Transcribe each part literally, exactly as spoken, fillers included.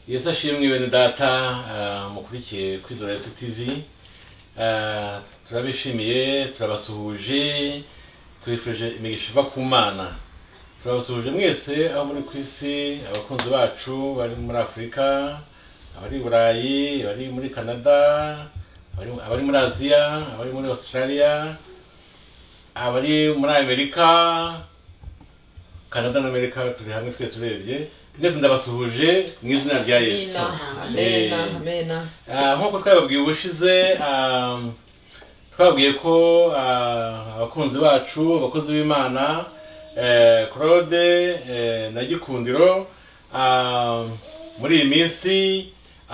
Yesu ashimwe bene data mukurikiye Kwizera Yesu T V. Turabishimiye, turabasuhuje, tubifurije imigisha iva ku Mana. Turabasuhuje mwese aho muri kwisi, abakunzi bacu bari muri Afrika, abari Burayi, abari muri Canada, abari muri Asia, abari muri Australia, abari muri Amerika, Canada na Amerika, turi hamwe twese urebye. Mwese ndabasuhuje mu izina rya Yesu. Amen. Amen. Ah, nkuko twababwiye ubushize, twababwiye ko abakunzi bacu, abakozi b'Imana, eh Claude na Gikundiro muri iyi minsi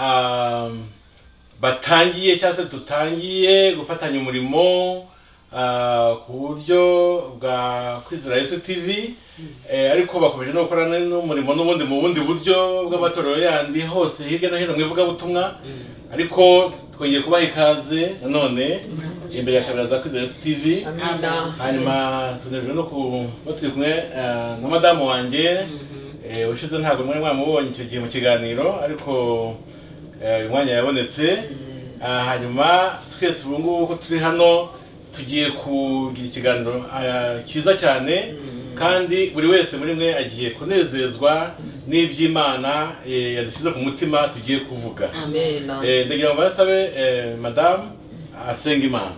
batangiye cyangwa se tutangiye gufatanya umurimo ku buryo bwa Kwizera Yesu T V, ariko bakomeje no gukorana n'umurimo n'ubundi mu bundi buryo bw'amatorero yandi hose hirya no hino mwivuga butumwa, ariko twongeye kubaha ikaze none imbere ya kamera za Kwizera Yesu T V. Hanyuma tunejwe no kuba turi kumwe na madamu wanjye, ushize ntabwo mwari mwamubonye icyo gihe mu kiganiro, ariko uyu mwanya yabonetse. Hanyuma twese ubu ngubu ko turi hano tugiye kugira ikiganiro cyiza cyane, kandi buri wese muri mwe agiye kunezezwa n'iby'Imana yadushyize ku mutima tugiye kuvuga. Amen. Ndagira ngo basabe madamu asenga Imana.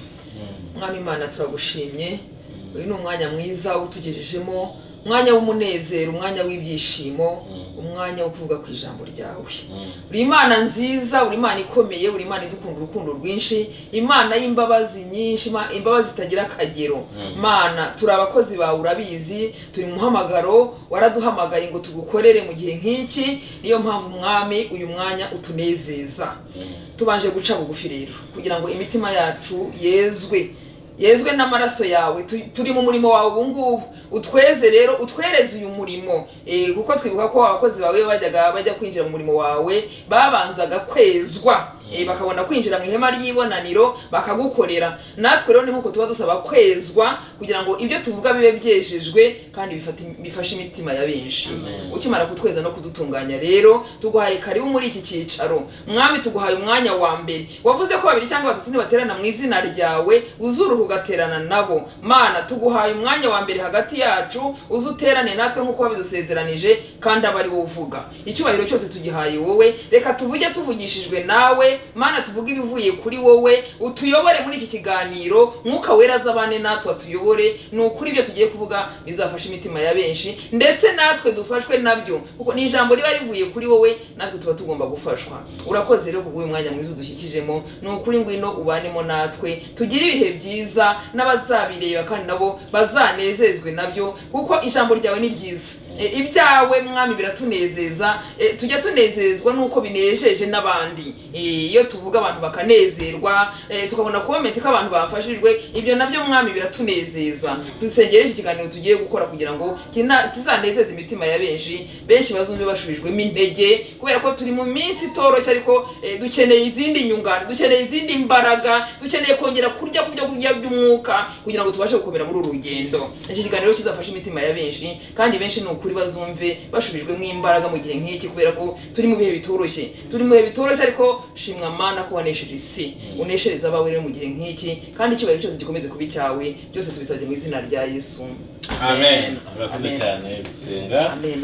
Mwami Imana turagushimye, uyu ni umwanya mwiza utugejejemo, umwanya w'umunezero, umwanya w'ibyishimo, umwanya wo kuvuga ku ijambo ryawe. Uri Imana nziza, uri Imana ikomeye, uri Imana idukunda urukundo rwinshi, Imana y'imbabazi nyinshi, imbabazi zitagira akagero. Mana, turi abakozi bawe urabizi, turi mu muhamagaro, waraduhamagaye ngo tugukorere mu gihe nk'iki, niyo mpamvu Mwami uyu mwanya utunezeza. Tubanje guca bugufi rero kugira ngo imitima yacu yezwe yezwe n'amaraso yawe, turi mu murimo wawe ubu ngubu, utweze rero, utwereze uyu murimo, eh kuko twibuka ko abakozi bawe bajyaga bajya kwinjira mu murimo wawe babanzaga kwezwa, eh bakabona kwinjira mu ihema ry'ibonaniro bakagukorera. Natwe rero ni nkuko tuba dusaba kwezwa kugira ngo ibyo tuvuga bibe byejejwe kandi bifata bifashe imitima ya benshi. Ukimara kutweza no kudutunganya rero, tuguhaye karibu muri iki cyicaro. Mwami, tuguhaye umwanya wa mbere, wavuze ko babiri cyangwa batatu nibaterana mu izina ryawe uzuru ugaterana nabo. Mana, tuguhaye umwanya wa mbere hagati yacu, uzuterane natwe nkuko wabidusezeranije, kandi abari wowe uvuga. Icyubahiro cyose tugihaye wowe, reka tuvuge tuvugishijwe nawe. Mana, tuvuge ibivuye kuri wowe, utuyobore muri iki kiganiro, Mwuka Wera azabane natwe atuyobore, n'ukuri ibyo tugiye kuvuga bizafasha imitima ya benshi, ndetse natwe dufashwe nabyo kuko ni ijambo riba rivuye kuri wowe, natwe tuba tugomba gufashwa. Urakoze rero kubw'uyu mwanya mwiza udushyikijemo, n'ukuri ngwino ubanemo natwe, tugire ibihe byiza, n'abazabireba kandi nabo bazanezezwe nabyo, kuko ijambo ryawe ni ryiza. Ibyawe Mwami biratunezeza, tujya tunezezwa nuko binejeje n'abandi. Iyo tuvuga abantu bakanezerwa, tukabona comment ko abantu bafashijwe, ibyo nabyo Mwami biratunezeza. Dusengere iki kiganiro tugiye gukora kugira ngo kizanezeze imitima ya benshi, benshi bazumve bashubijwemo intege, kubera ko turi mu minsi itoroshye, ariko dukeneye izindi nyungane, dukeneye izindi imbaraga, dukeneye kongera kurya kubyo kurya by'umwuka kugira ngo tubashe gukomera muri uru rugendo. Iki kiganiro kizafasha imitima ya benshi, kandi benshi n'ukuri bazumve bashubijwe mu imbaraga mu gihe nk'iki, kubera ko turi mu bihe bitoroshye, turi mu bihe bitoroshye, ariko shimwa Mana ko wanesheje isi, uneshereza abawe rero mu gihe nk'iki, kandi icyubahiro cyose gikomeze kuba icyawe. Byose tubisabye mu izina rya Yesu. Amen. Urakoze cyane gusenga. Amen.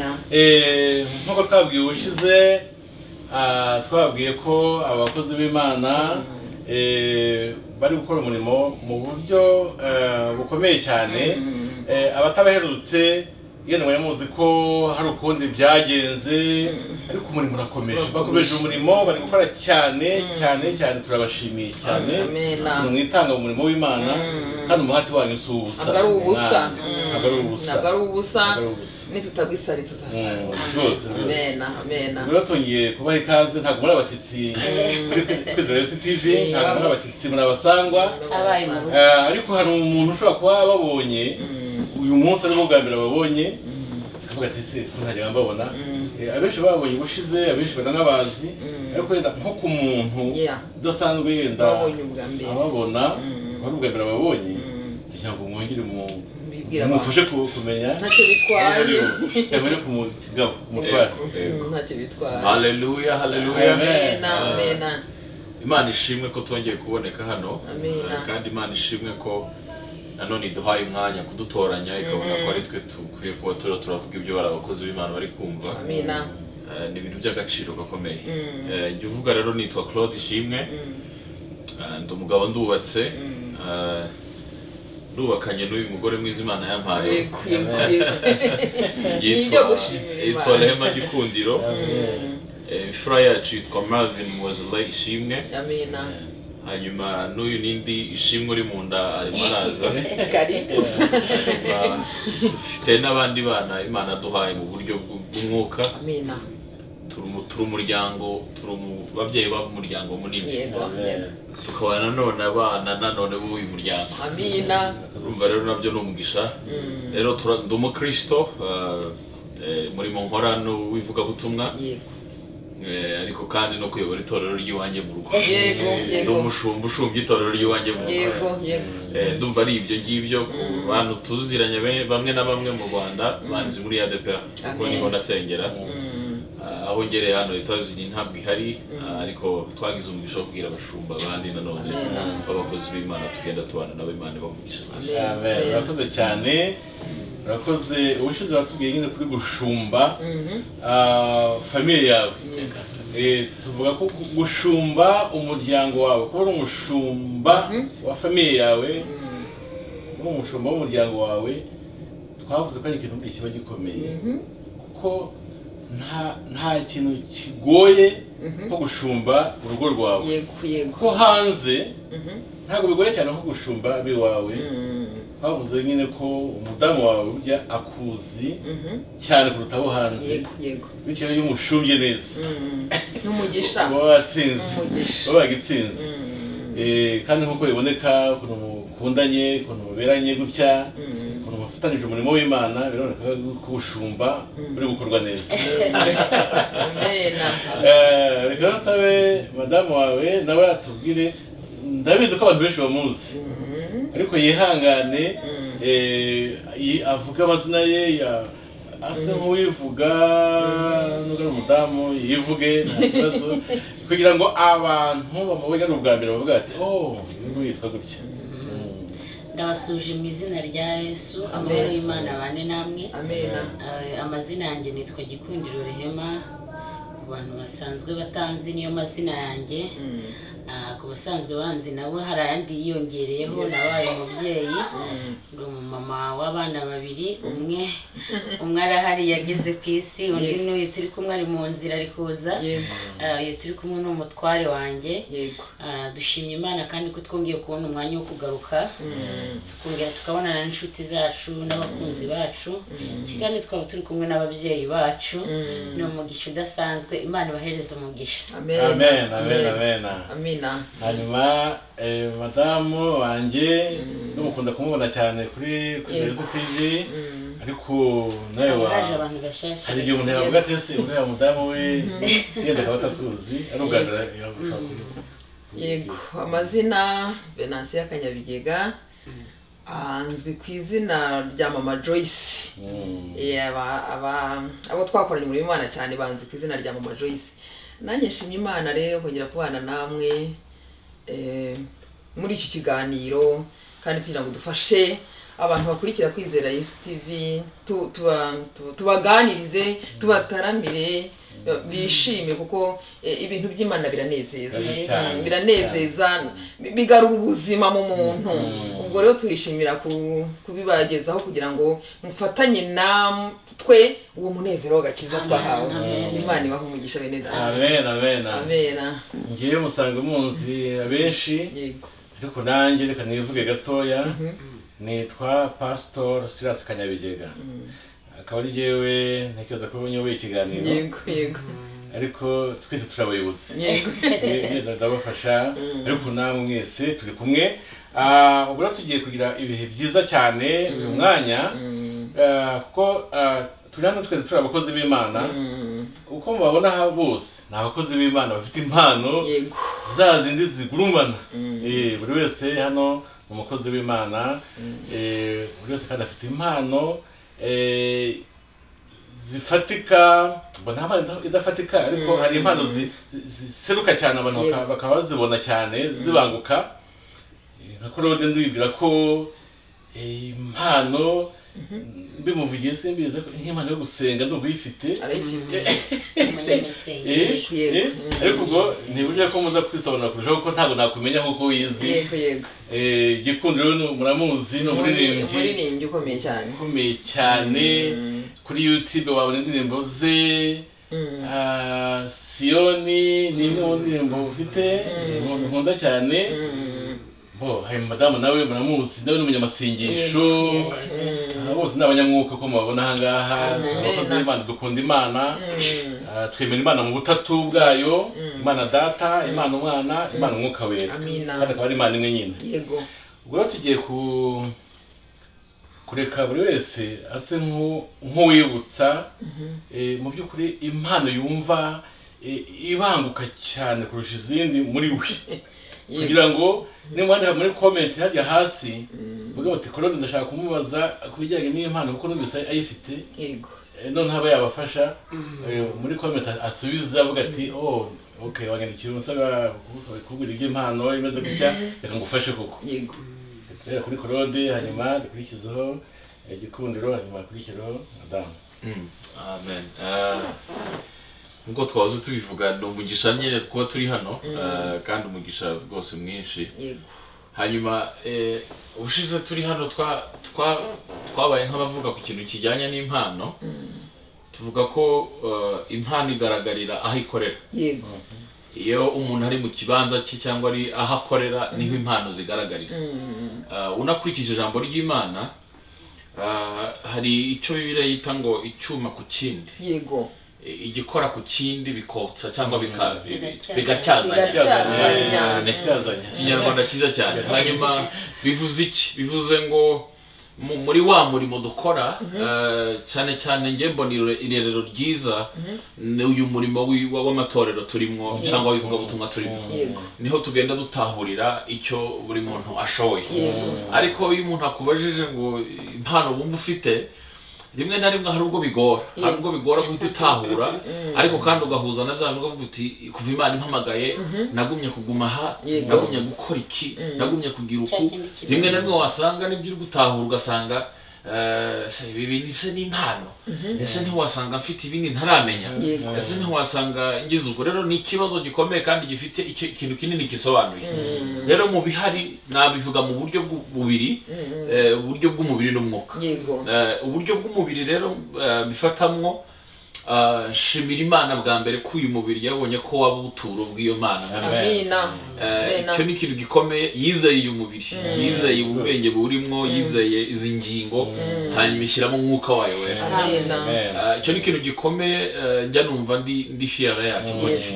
Eh nkuko twabwiye ubushize, twabwiye ko abakozi b'Imana eh bari gukora umurimo mu buryo bukomeye cyane. Abatabaherutse yenda mwari muzi ko hari ukundi byagenze, ariko umurimo urakomeje, bakomeje umurimo, bari gukora cyane cyane cyane. Turabashimiye cyane, ni mwitanga mu murimo w'Imana, kandi umuhati wanyu si ubusa. Ntabwo ari ubusa, ntabwo ari ubusa, ntabwo ari ubusa, nitutagwisari tuzasanga. Rwose Amen. Amen. Rero tugiye kubaha ikaze, ntabwo muri abashyitsi kuri Kwizera Yesu T V, ntabwo muri abashyitsi, muri abasangwa, ariko hari umuntu ushobora kuba babonye uyu munsi ari bwa mbere babonye, akavuga ati se ntajya mbabona. Abenshi babonye ubushize, abenshi baranabazi, ariko yenda nko ku muntu udasanzwe yenda ababona, bari ubwa mbere babonye, kugira ngo mwongere mu bwira abantu mufashe kumenya ntacyo bitwaye yabone ku mugabo umutware ntacyo bitwaye. Haleluya, haleluya. Amen, amen. Imana ishimwe ko twongeye kuboneka hano. Amen. Kandi Imana ishimwe ko nanone iduhaye umwanya kudutoranya ikabona ko ari twe tukwiye kuba turiho turavuga ibyo bari abakozi b'Imana bari kumva. Amen. Ni ibintu by'agaciro gakomeye. Njye uvuga rero nitwa Claude Ishimwe. Ndi umugabo ndubatse. Ndubakanye n'uyu mugore mwiza Imana yampaye. Yitwa Rehema Gikundiro. Imfura yacu yitwa Marvin Mwazalai Ishimwe. Amen. Hanyuma n'uyu nindi Ishimwe uri mu nda arimo araza. Karibu. Dufite n'abandi bana Imana duhaye mu buryo bw'umwuka. Amen. Turi umuryango, turi ababyeyi b'umuryango munini. Yego. Tukaba nanone abana nanone b'uyu muryango. Amen. Urumva rero nabyo ni umugisha. Rero ndi umukristo, umurimo nkora w'ivugabutumwa. Yego. Ariko kandi no kuyobora itorero ry'iwanjye mu rugo. Yego, yego. Umushumba ushumbye itorero ry'iwanjye mu rugo. Yego, yego. Ndumva ari ibyo ngibyo ku bantu tuziranye bamwe na bamwe mu Rwanda banzi muri A D P R kuko niho nasengera. Aho ngereye hano Etazini ntabwo ihari, ariko twagize umugisha wo kubwira abashumba abandi nanone b'abakozi b'Imana tugenda tubana nabo Imana bamugisha. Amen. Urakoze cyane. Urakoze ubushize batubwiye nyine kuri gushumba famille yawe. Tuvuga ko gushumba umuryango wawe, kuba uri umushumba wa famille yawe, umushumba w'umuryango wawe, twavuze ko ari ikintu kiba gikomeye kuko nta nta kintu kigoye nko gushumba urugo rwawe. Yego, yego. Ko hanze ntabwo bigoye cyane nko gushumba abi wawe. Havuze nyine ko umudamu wawe burya akuzi cyane kuruta abo hanze. Yego, yego. Bityo iyo umushumbye neza n'umugisha uba watsinze, uba wagitsinze. Kandi nk'uko biboneka ukuntu mukundanye, ukuntu muberanye gutya, ukuntu mufatanije umurimo w'Imana, biraboneka ko ubushumba buri gukorwa neza. Reka nsabe madamu wawe nawe atubwire, ndabizi ko abantu benshi bamuzi ariko yihangane avuga amazina ye asa nk'uwivuga n'ubwo ari umudamu yivuge nta kibazo kugira ngo abantu bamubone ari ubwa mbere bavuga ati oh uyu yitwa gutya. Ndabasuje mu izina rya Yesu, amahoro y'Imana abane namwe. Amen. Amazina yanjye nitwa Gikundiro Rehema, ku bantu basanzwe batanzi niyo mazina yanjye. Ku basanzwe banzi nabo hari ayandi yiyongereyeho, nabaye umubyeyi, ndi umumama w'abana babiri, umwe umwe arahari yageze ku isi, undi n'uyu turi kumwe ari mu nzira ari kuza. Uyu turi kumwe n'umutware wanjye. Dushimye Imana kandi ko twongeye kubona umwanya wo kugaruka, tukongera tukabonana n'inshuti zacu n'abakunzi bacu, kandi twaba turi kumwe n'ababyeyi bacu. Ni umugisha udasanzwe, Imana ibahereze umugisha. Amen, amen, amen. Amen. Hanyuma madamu wanjye ndumukunda kumubona cyane kuri Yesu T V, ariko nawe waje abantu bashasha. Hari igihe umuntu yavuga ati ese uriya mudamu we yenda akaba atakuzi ari ubwa mbere yagushaka. Yego, amazina Venansia Kanyabigega, anzwi ku izina rya Mama Joyce. Abo twakoranye muri Imana cyane banzi ku izina rya Mama Joyce. Nanjye nshimye Imana rero kongera kubana namwe muri iki kiganiro, kandi tugira ngo dufashe abantu bakurikira Kwizera Yesu T V, tubaganirize, tubataramire, bishime kuko ibintu by'Imana biranezeza. Biranezeza, bigarura ubuzima mu muntu. Ubwo rero tuyishimira kubibagezaho kugira ngo mufatanye namwe twe uwo munezero w'agakiza twahawe. Imana ibaha umugisha bene data. Amen, amen. Amen. Ngiye musanga munzi abenshi. Yego. Ariko nanjye reka nivuge gatoya. Nitwa Pastor Silas Kanyabigega. Akaba ari jewe ntekereza ko nyoboye ikiganiro. Yego, yego. Ariko twese turabayobozi. Yego. Ndabafasha ariko namwe mwese turi kumwe. Ah, ubwo tugiye kugira ibihe byiza cyane uyu mwanya. Kuko turi hano twese turi abakozi b'Imana. Uko mubabona bose ni abakozi b'Imana bafite impano za zindi zigurumana. Buri wese hano umukozi w'Imana eh buri wese kandi afite impano eh zifatika mbona nta idafatika ariko hari impano ziseruka cyane abantu bakaba bazibona cyane zibanguka nka Claude ndibwira ko impano bimuvugiye simbiza nk'impano yo gusenga ndumva yifite ariko ubwo ntibuje ko muza kwisobanura kurushaho kuko ntabwo nakumenya nkuko wizi yego yego eh Gikundiro muramuzi no muririmbyi muririmbyi ukomeye cyane ukomeye cyane kuri YouTube wabona indirimbo ze ah Sioni ni indirimbo ufite nkunda cyane bo hari madamu nawe muramuzi nawe n'umunyamasengesho bose n'abanyamwuka ko mubabona aha ngaha abakozi b'Imana dukunda Imana twemera Imana mu butatu bwayo Imana Data Imana Umwana Imana Umwuka Wera kandi akaba ari Imana imwe nyine yego ubwo tugiye ku kureka buri wese ase nk'uwibutsa mu by'ukuri impano yumva ibanguka cyane kurusha izindi muri we kugira ngo nimwandika muri comment hajya hasi vuga muti Claude ndashaka kumubaza kubijyanye n'impano kuko numvise ayifite yego none haba yabafasha muri comment asubiza avuga ati oh okay wanyandikira umusaba kubwira iby'impano imeze gutya reka ngufashe koko yego rero kuri Claude hanyuma dukurikizaho Gikundiro hanyuma kurikiraho Madame amen ngo twazo tubivuga no mugisha nyene kuba turi hano kandi umugisha rwose mwinshi yego hanyuma eh ubushize turi hano twa twa twabaye nk'abavuga ku kintu kijyanye n'impano tuvuga ko impano igaragarira aho ikorera yego iyo umuntu ari mu kibanza cye cyangwa ari aho akorera niho impano zigaragarira unakurikije ijambo ry'Imana hari icyo Bibiliya yita ngo icyuma ku kindi yego igikora ku kindi bikotsa cyangwa bigacyazanya Ikinyarwanda cyiza cyane hanyuma bivuze iki bivuze ngo muri wa murimo dukora cyane cyane nge mboniro irerero ryiza uyu murimo w'amatorero turimo cyangwa wivuga butumwa turimo niho tugenda dutahurira icyo buri muntu ashoboye ariko iyo umuntu akubajije ngo impano bumva ufite rimwe na rimwe hari ubwo bigora hari ubwo bigora guhita utahura ariko kandi ugahuza na bya ngo uti kuva Imana impamagaye nagumye kuguma aha nagumye gukora iki nagumye kugira uku rimwe na rimwe wasanga nibyo uri gutahura ugasanga ibi bintu se n'impano ese ntiwasanga mfite ibindi ntaramenya ese ntiwasanga ngize ubwo rero ni ikibazo gikomeye kandi gifite ikintu kinini gisobanuye rero mu bihari nabivuga mu buryo bubiri uburyo bw'umubiri n'umwuka uburyo bw'umubiri rero bifatamwo shimira Imana bwa mbere ko uyu mubiri yabonye ko waba ubuturo bw'iyo Mana amina icyo ni ikintu gikomeye yizeye uyu mubiri yizeye ubwenge burimo yizeye izi ngingo hanyuma ishyiramo umwuka wayo wera icyo ni ikintu gikomeye njya numva ndi ndi fier yacu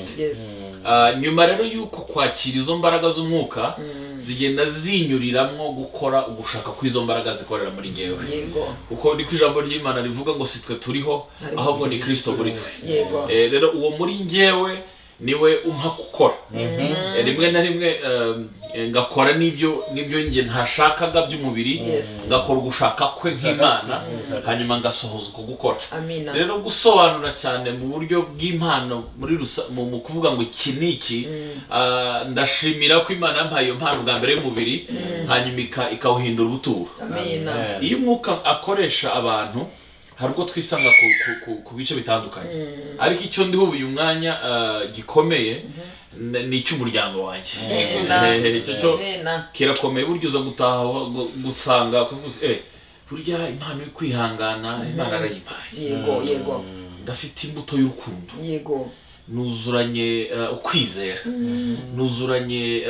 nyuma rero yuko kwakira izo mbaraga z'umwuka zigenda zinyuriramwo gukora ugushaka kw'izo mbaraga zikorera muri ngewe uko ni ku ijambo ry'Imana rivuga ngo sitwe turiho ahubwo ni Kristo muri twe rero uwo muri ngewe niwe umpa gukora rimwe na rimwe ngakora nibyo nibyo nge ntashakaga by'umubiri ngakora ugushaka kwe nk'Imana hanyuma ngasohoza uko gukora rero gusobanura cyane mu buryo bw'impano muri mu kuvuga ngo iki niki ndashimira ko Imana yampaye iyo mpano bwa mbere y'umubiri hanyuma ikawuhindura ubuturo iyo umwuka akoresha abantu hari ubwo twisanga ku bice bitandukanye ariko icyo ndiho uyu mwanya gikomeye ni icy'umuryango wanjye icyo cyo kirakomeye buryo uza gutaha gusanga burya impano yo kwihangana Imana arayimpaye yego yego ndafite imbuto y'urukundo yego nuzuranye ukwizera nuzuranye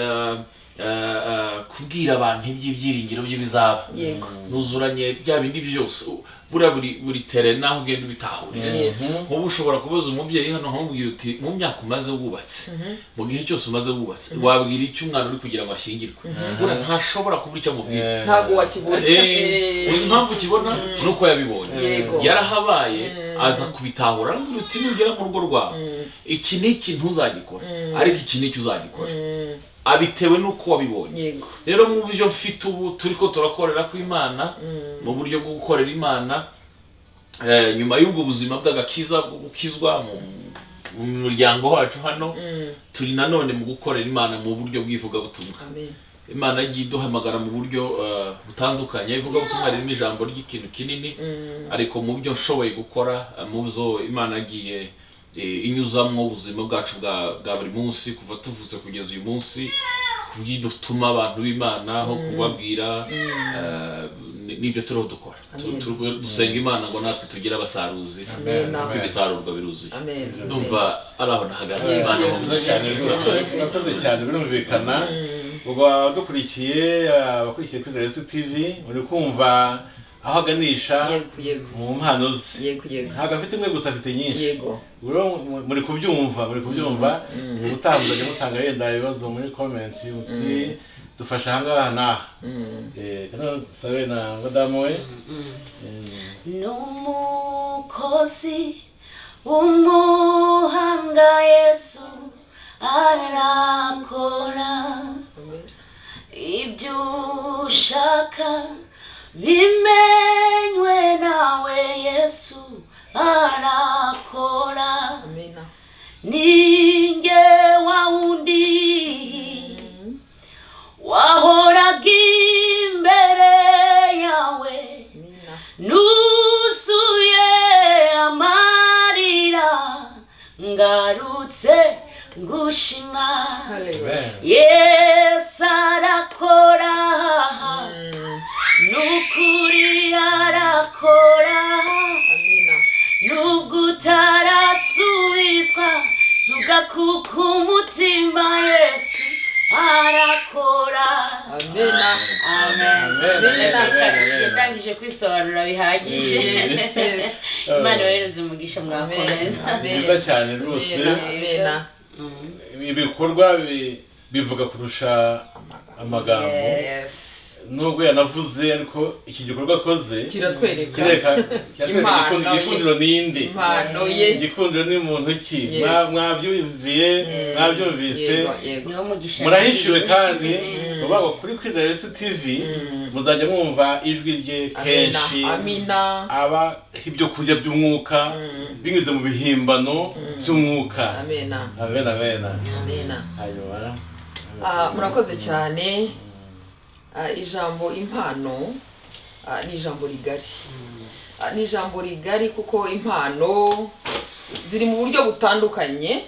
kubwira abantu iby'ibyiringiro by'ibizaba nuzuranye bya bindi byose bura buri buri tere naho ugenda bitahurira nk'ubu ushobora kubaza umubyeyi hano nkamubwira uti mu myaka umaze wubatse mu gihe cyose umaze wubatse wabwira icyo umwana uri kugira ngo ashyingirwe bura ntashobora kubura icyo amubwira ntabwo wakibona uzi impamvu ukibona nuko yabibonye yarahabaye aza kubitahura aramubwira uti nugera mu rugo rwawe iki n'iki ntuzagikora ariko iki n'iki uzagikora abitewe nuko wabibonye. yego Rero mu buryo mfite ubu turiko turakorera ku Imana mu buryo bwo gukorera Imana eh, nyuma y'ubwo buzima bw'agakiza bwo gukizwa mu mu muryango wacu hano turi nanone mu gukorera Imana mu buryo bw'ivuga butumwa. amen Imana yagiye iduhamagara mu buryo uh, butandukanye. Ivuga butumwa ririmo ijambo ry'ikintu kinini ariko mu byo nshoboye gukora uh, mu byo Imana yagiye eh, inyuzamwo ubuzima bwacu bwa bwa buri munsi kuva tuvutse kugeza uyu munsi kugidutuma abantu b'Imana aho kubabwira uh, nibyo turiho dukora. Dusenga Imana ngo natwe tugire abasaruzi kuko ibisarurwa biruzuye. Ndumva ari aho nahagarara Imana mu cyane nakoze cyane birumvikana. Ubwo dukurikiye abakurikiye kuri Yesu T V muri kumva aho aganisha mu mpano ze. yego yego Ntabwo afite imwe gusa, afite nyinshi. yego Muri kubyumva muri kubyumva ubutambuje mutanga yenda ibibazo muri comment uti dufasha ahangaha naha. Eh kana sabe na madamu we n'umukozi w'umuhanga Yesu arakora ibyo ushaka bimenywe nawe Yesu arakora amen ninge wa wundi wahoraga imbere yawe nusuye amarira ngarutse ngushima Yesu arakora nukuri arakora nubwo utarasubizwa ntugakuka umutima Yesu arakora amen amen amen ndangije kwisobanura bihagije. Imana yohereze umugisha mwakomeza. neza cyane rwose. amen Ibikorwa bivuga kurusha amagambo. yes Nubwo yanavuze ariko iki gikorwa akoze kiratwereka kireka cyatwereka igikundiro ninde. impano ye igikundiro ni muntu ki. Mwabyumviye mwabyumvise niwo mugisha murahishiwe kandi babago kuri Kwizera Yesu T V muzajya mwumva ijwi rye kenshi. amina aba ibyo kurya by'umwuka binyuze mu bihimbano by'umwuka. amen amen amen amen ayo ah murakoze cyane. ijambo impano ni ijambo rigari. ni ijambo rigari kuko impano ziri mu buryo butandukanye.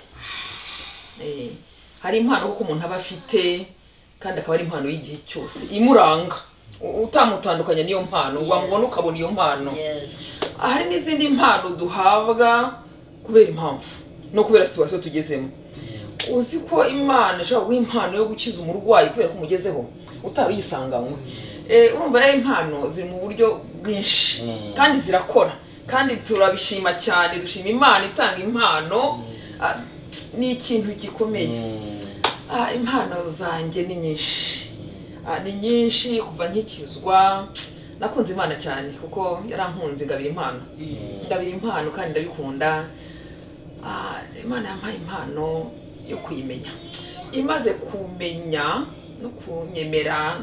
hari impano kuko umuntu aba afite kandi akaba ari impano y'igihe cyose imuranga utamutandukanya niyo mpano wamubona ukabona iyo mpano. hari n'izindi mpano duhabwa kubera impamvu no kubera situation tugezemo. uzi ko Imana ishobora guha impano yo gukiza umurwayi kubera ko umugezeho utari yisanganywe. Eh urumva rero impano ziri mu buryo bwinshi kandi zirakora kandi turabishima cyane. Dushima Imana itanga impano ni ikintu gikomeye. Ah impano zanjye ni nyinshi. Ah ni nyinshi kuva nkikizwa nakunze Imana cyane kuko yarankunze ngabira impano. Ngabira impano kandi ndabikunda. Ah Imana yampaye impano yo kuyimenya. Imaze kumenya no kunyemera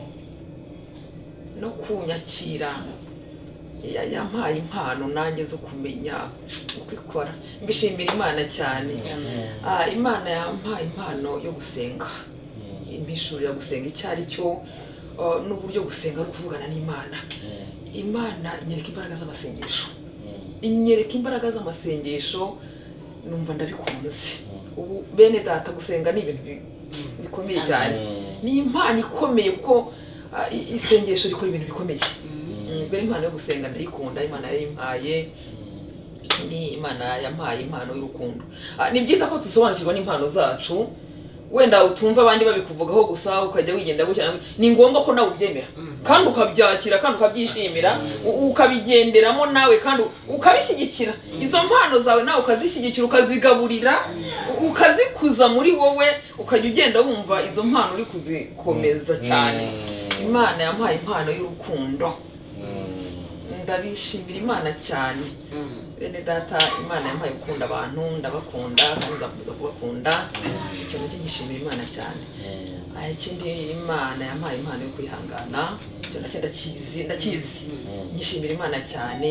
no kunyakira yampaye impano nanjye zo kumenya uko ikora. Mbishimira Imana cyane. Ah Imana yampaye impano yo gusenga. Impishurira gusenga icyari cyo n'uburyo gusenga ari kuvugana n'Imana. Imana inyereka imbaraga z'amasengesho. Inyereka imbaraga z'amasengesho numva ndabikunze. Ubu bene data gusenga ni ibintu bikomeye cyane. Ni impano ikomeye kuko isengesho rikora ibintu bikomeye. Ubwo impano yo gusenga ndayikunda. Imana yayimpaye ni Imana yampaye impano y'urukundo. Ni byiza ko dusobanukirwa n'impano zacu. Wenda utumva abandi babikuvugaho gusa ukajya wigenda gutya. Ni ngombwa ko nawe ubyemera kandi ukabyakira kandi ukabyishimira ukabigenderamo nawe kandi ukabishyigikira. Izo mpano zawe nawe ukazishyigikira ukazigaburira ukazikuza muri wowe ukajya ugenda wumva izo mpano uri kuzikomeza cyane. Imana yampaye impano y'urukundo. ndabishimira imana cyane bene data imana yampaye gukunda abantu ndabakunda kandi nzakomeza kubakunda icyo nacyo gishimira imana cyane ikindi imana yampaye impano yo kwihangana icyo nacyo ndakizi ndakizi gishimira imana cyane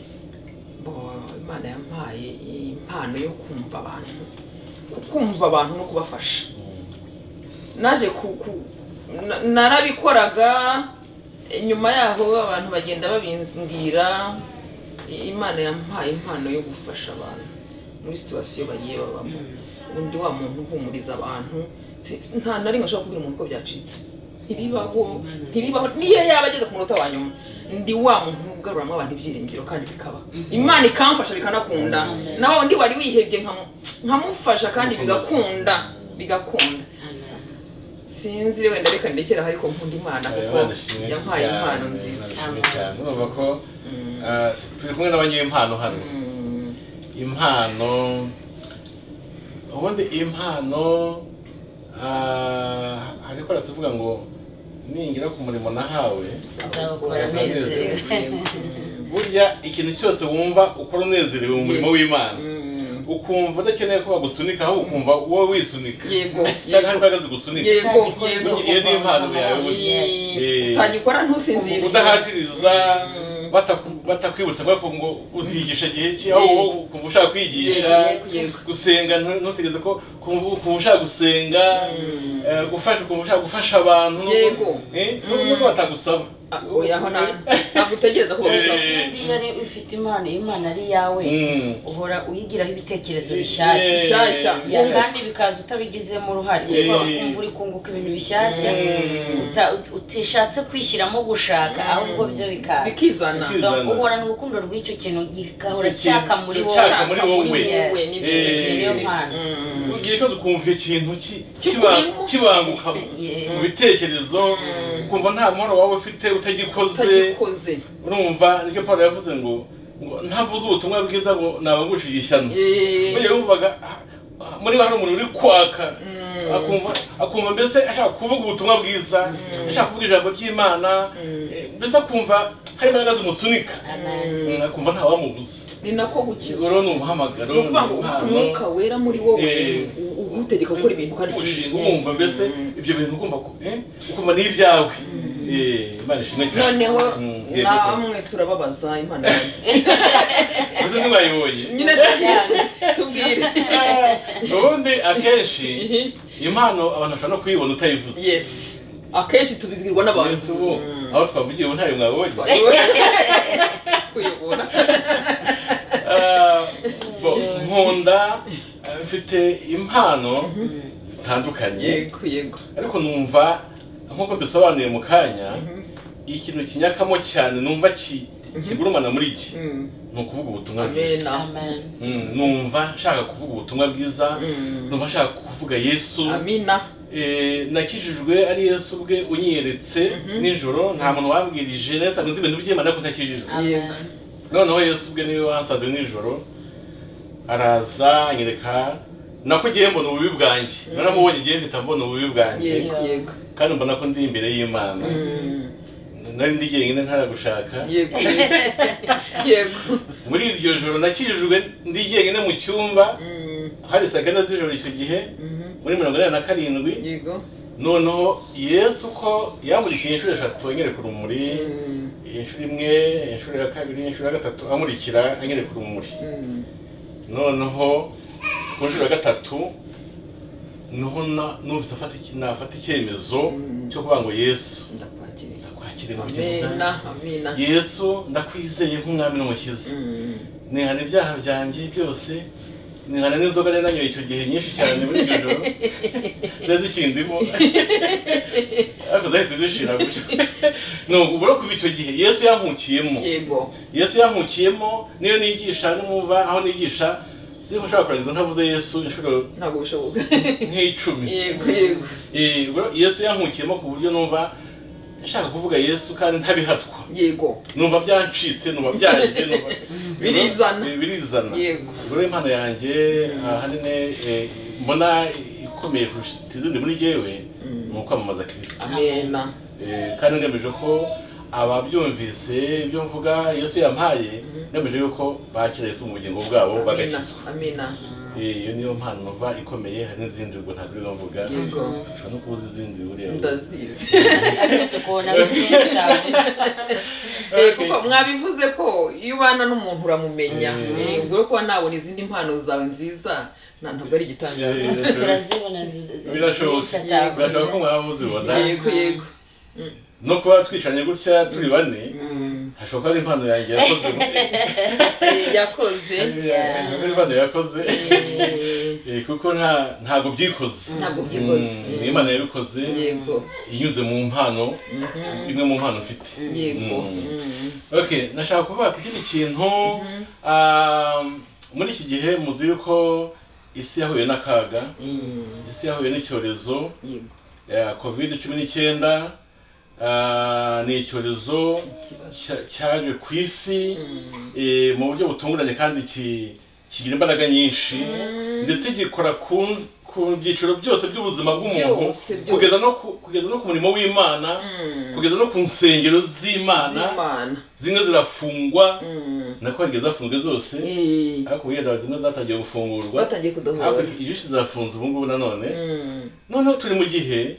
imana yampaye impano yo kumva abantu kumva abantu no kubafasha naje narabikoraga nyuma yaho abantu bagenda babimbwira imana yampaye impano yo gufasha abantu muri situation bagiye babamo undi wa muntu uhumuriza abantu nta nari ngashaka kubwira umuntu ko byacitse ntibibaho ntibibaho niyo yaba ageze ku munota wa nyuma ndi wa muntu ugaruramo abantu ibyiringiro kandi bikaba imana ikamfasha bikanakunda nawe ndi wari wihebye nkamufasha kandi bigakunda bigakunda sinzi wenda reka ndekera ariko nkunda imana kuko yampaye impano nziza cyane urumva ko turi kumwe n'abanyempano hano impano ubundi impano hariko rasivuga ngo ningira ku murimo nahawe burya ikintu cyose wumva ukora unezerewe mu murimo w'Imana ukumva udakeneye ko bagusunika aho ukumva wowe wisunika yego cyangwa imbaraga zigusunika yego yego iyo ni impano yawe utagikora ntusinzire udahatiriza batakwibutsa ngo uzigisha gihe ki aho kumva ushaka kwigisha gusenga ntutegeze ko kumva ushaka gusenga gufasha kumva ushaka gufasha abantu yego eh n'ubwo batagusaba oya ho ntabwo utegereza ko bagusaba iyo ari ufite impano imana ari yawe uhora uyigiraho ibitekerezo bishyashya kandi bikaza utabigizemo uruhare kumva uri kunguka ibintu bishyashya utishatse kwishyiramo gushaka ahubwo byo bikaza bikizana uhorana urukundo rw'icyo kintu gikahora cyaka muri wowe niyo mpano ugiye ko ukumva ikintu kibanguka mu bitekerezo ukumva nta mahoro waba ufite utagikoze urumva nibyo Paul yavuze ngo ntavuze ubutumwa bwiza ngo nabangushiye ishyano mugiye wumvaga muri bano umuntu uri kwaka akumva akumva mbese ashaka kuvuga ubutumwa bwiza ashaka kuvuga ijambo ry'Imana mbese akumva hari imbaraga zimusunika akumva nta wamubuza ni nako gukiza uro ni umuhamagaro ni ukuvuga ngo ufite umwuka wera muri wowe ugutegeka gukora ibintu kandi wumva mbese ibyo bintu ugomba ukumva ni ibyawe Imana ishimwe cyane noneho namwe turababaza impano yanjye uzi ntibayibonye nyine tubwire ubundi akenshi impano abantu bashobora no kuyibona utayivuze yes akenshi tubibwirwa n'abantu aho twavugiye ubu ntayo mwabonye kuyibona nkunda mfite impano zitandukanye yego yego ariko numva nkuko bisobanuye mu kanya ikintu kinyakamo cyane numva kigurumana muri iki ni ukuvuga ubutumwa bwiza numva nshaka kuvuga ubutumwa bwiza numva nshaka kuvuga Yesu amina nakijijwe ari Yesu ubwe unyeretse nijoro nta muntu wambwirije neza ngo nzi ibintu by'Imana ko ntakijijwe noneho Yesu ubwe niwe wansaze nijoro araza anyereka nako giye mbona ububi bwanjye naramubonye giye mpita mbona ububi bwanjye kandi mbona ko ndi imbere y'Imana nari ndi jyenyine ntaragushaka yego yego muri iryo joro nakijijwe ndi jyenyine mu cyumba hari sagana z'ijoro icyo gihe muri mirongo inani na karindwi yego noneho Yesu ko yamurikiye inshuro eshatu anyereka urumuri inshuro imwe inshuro ya kabiri inshuro ya gatatu amurikira anyereka urumuri noneho ku nshuro ya gatatu noho numvise nafata icyemezo cyo kuvuga ngo Yesu ndakwakira amina amina Yesu ndakwizeye nk'umwami n'umukiza nihana ibyaha byanjye byose nihana n'inzoga nari nanyoye icyo gihe nyinshi cyane muri iryo joro neza ikindimo ariko zahise zishira gutyo no ubwo kuva icyo gihe Yesu yankukiyemo yego Yesu yankukiyemo niyo nigisha nimumva aho nigisha sinko ushaka kurangiza ntavuze Yesu inshuro ntabwo bishoboka nk'icumi yego yego eh Yesu yankukiyemo ku buryo numva nshaka kuvuga Yesu kandi ntabihatwa yego numva byancitse numva byaje numva birizana birizana yego ubwo impano yanjye hanene mbona ikomeye kurusha izindi muri jewe mu kwamamaza Kristo amena kandi ngamije ko ababyumvise ibyo mvuga Yesu yampaye ngamije yuko bakira Yesu mu bugingo bwabo bagakizwa. Amina. iyo niyo mpano numva ikomeye. Hari n'izindi ubwo ntabwo rero mvuga ushobora no kubuza izindi buriya ndazizi tukubona bizindi kuko mwabivuze ko iyo ubana n'umuntu uramumenya ubwo kuba nabona izindi mpano zawe nziza ntabwo ari igitangaza. turazibona birashoboka birashoboka ko mwaba muzibona. yego yego no kuba twicanye gutya turi bane hashoboka ari impano yanjye yakoze yakoze impano yakoze kuko nta ntago byikoze ntabwo byikoze ni Imana yabikoze yego inyuze mu mpano imwe mu mpano mfite. yego okay nashaka kuvuga ku kindi kintu muri iki gihe muzi yuko isi yahuye n'akaga isi yahuye n'icyorezo ya covid cumi n'icyenda. ni icyorezo cyaje ku isi mu buryo butunguranye kandi kigira imbaraga nyinshi ndetse gikora ku byiciro byose by'ubuzima bw'umuntu kugeza no kugeza no ku murimo w'Imana kugeza no ku nsengero z'Imana zimwe zirafungwa nako bageze zafunzwe zose ariko ubuyeda zimwe zatangiye gufungurwa batangiye kudohora ibyinshi zafunze ubu ngubu nanone noneho turi mu gihe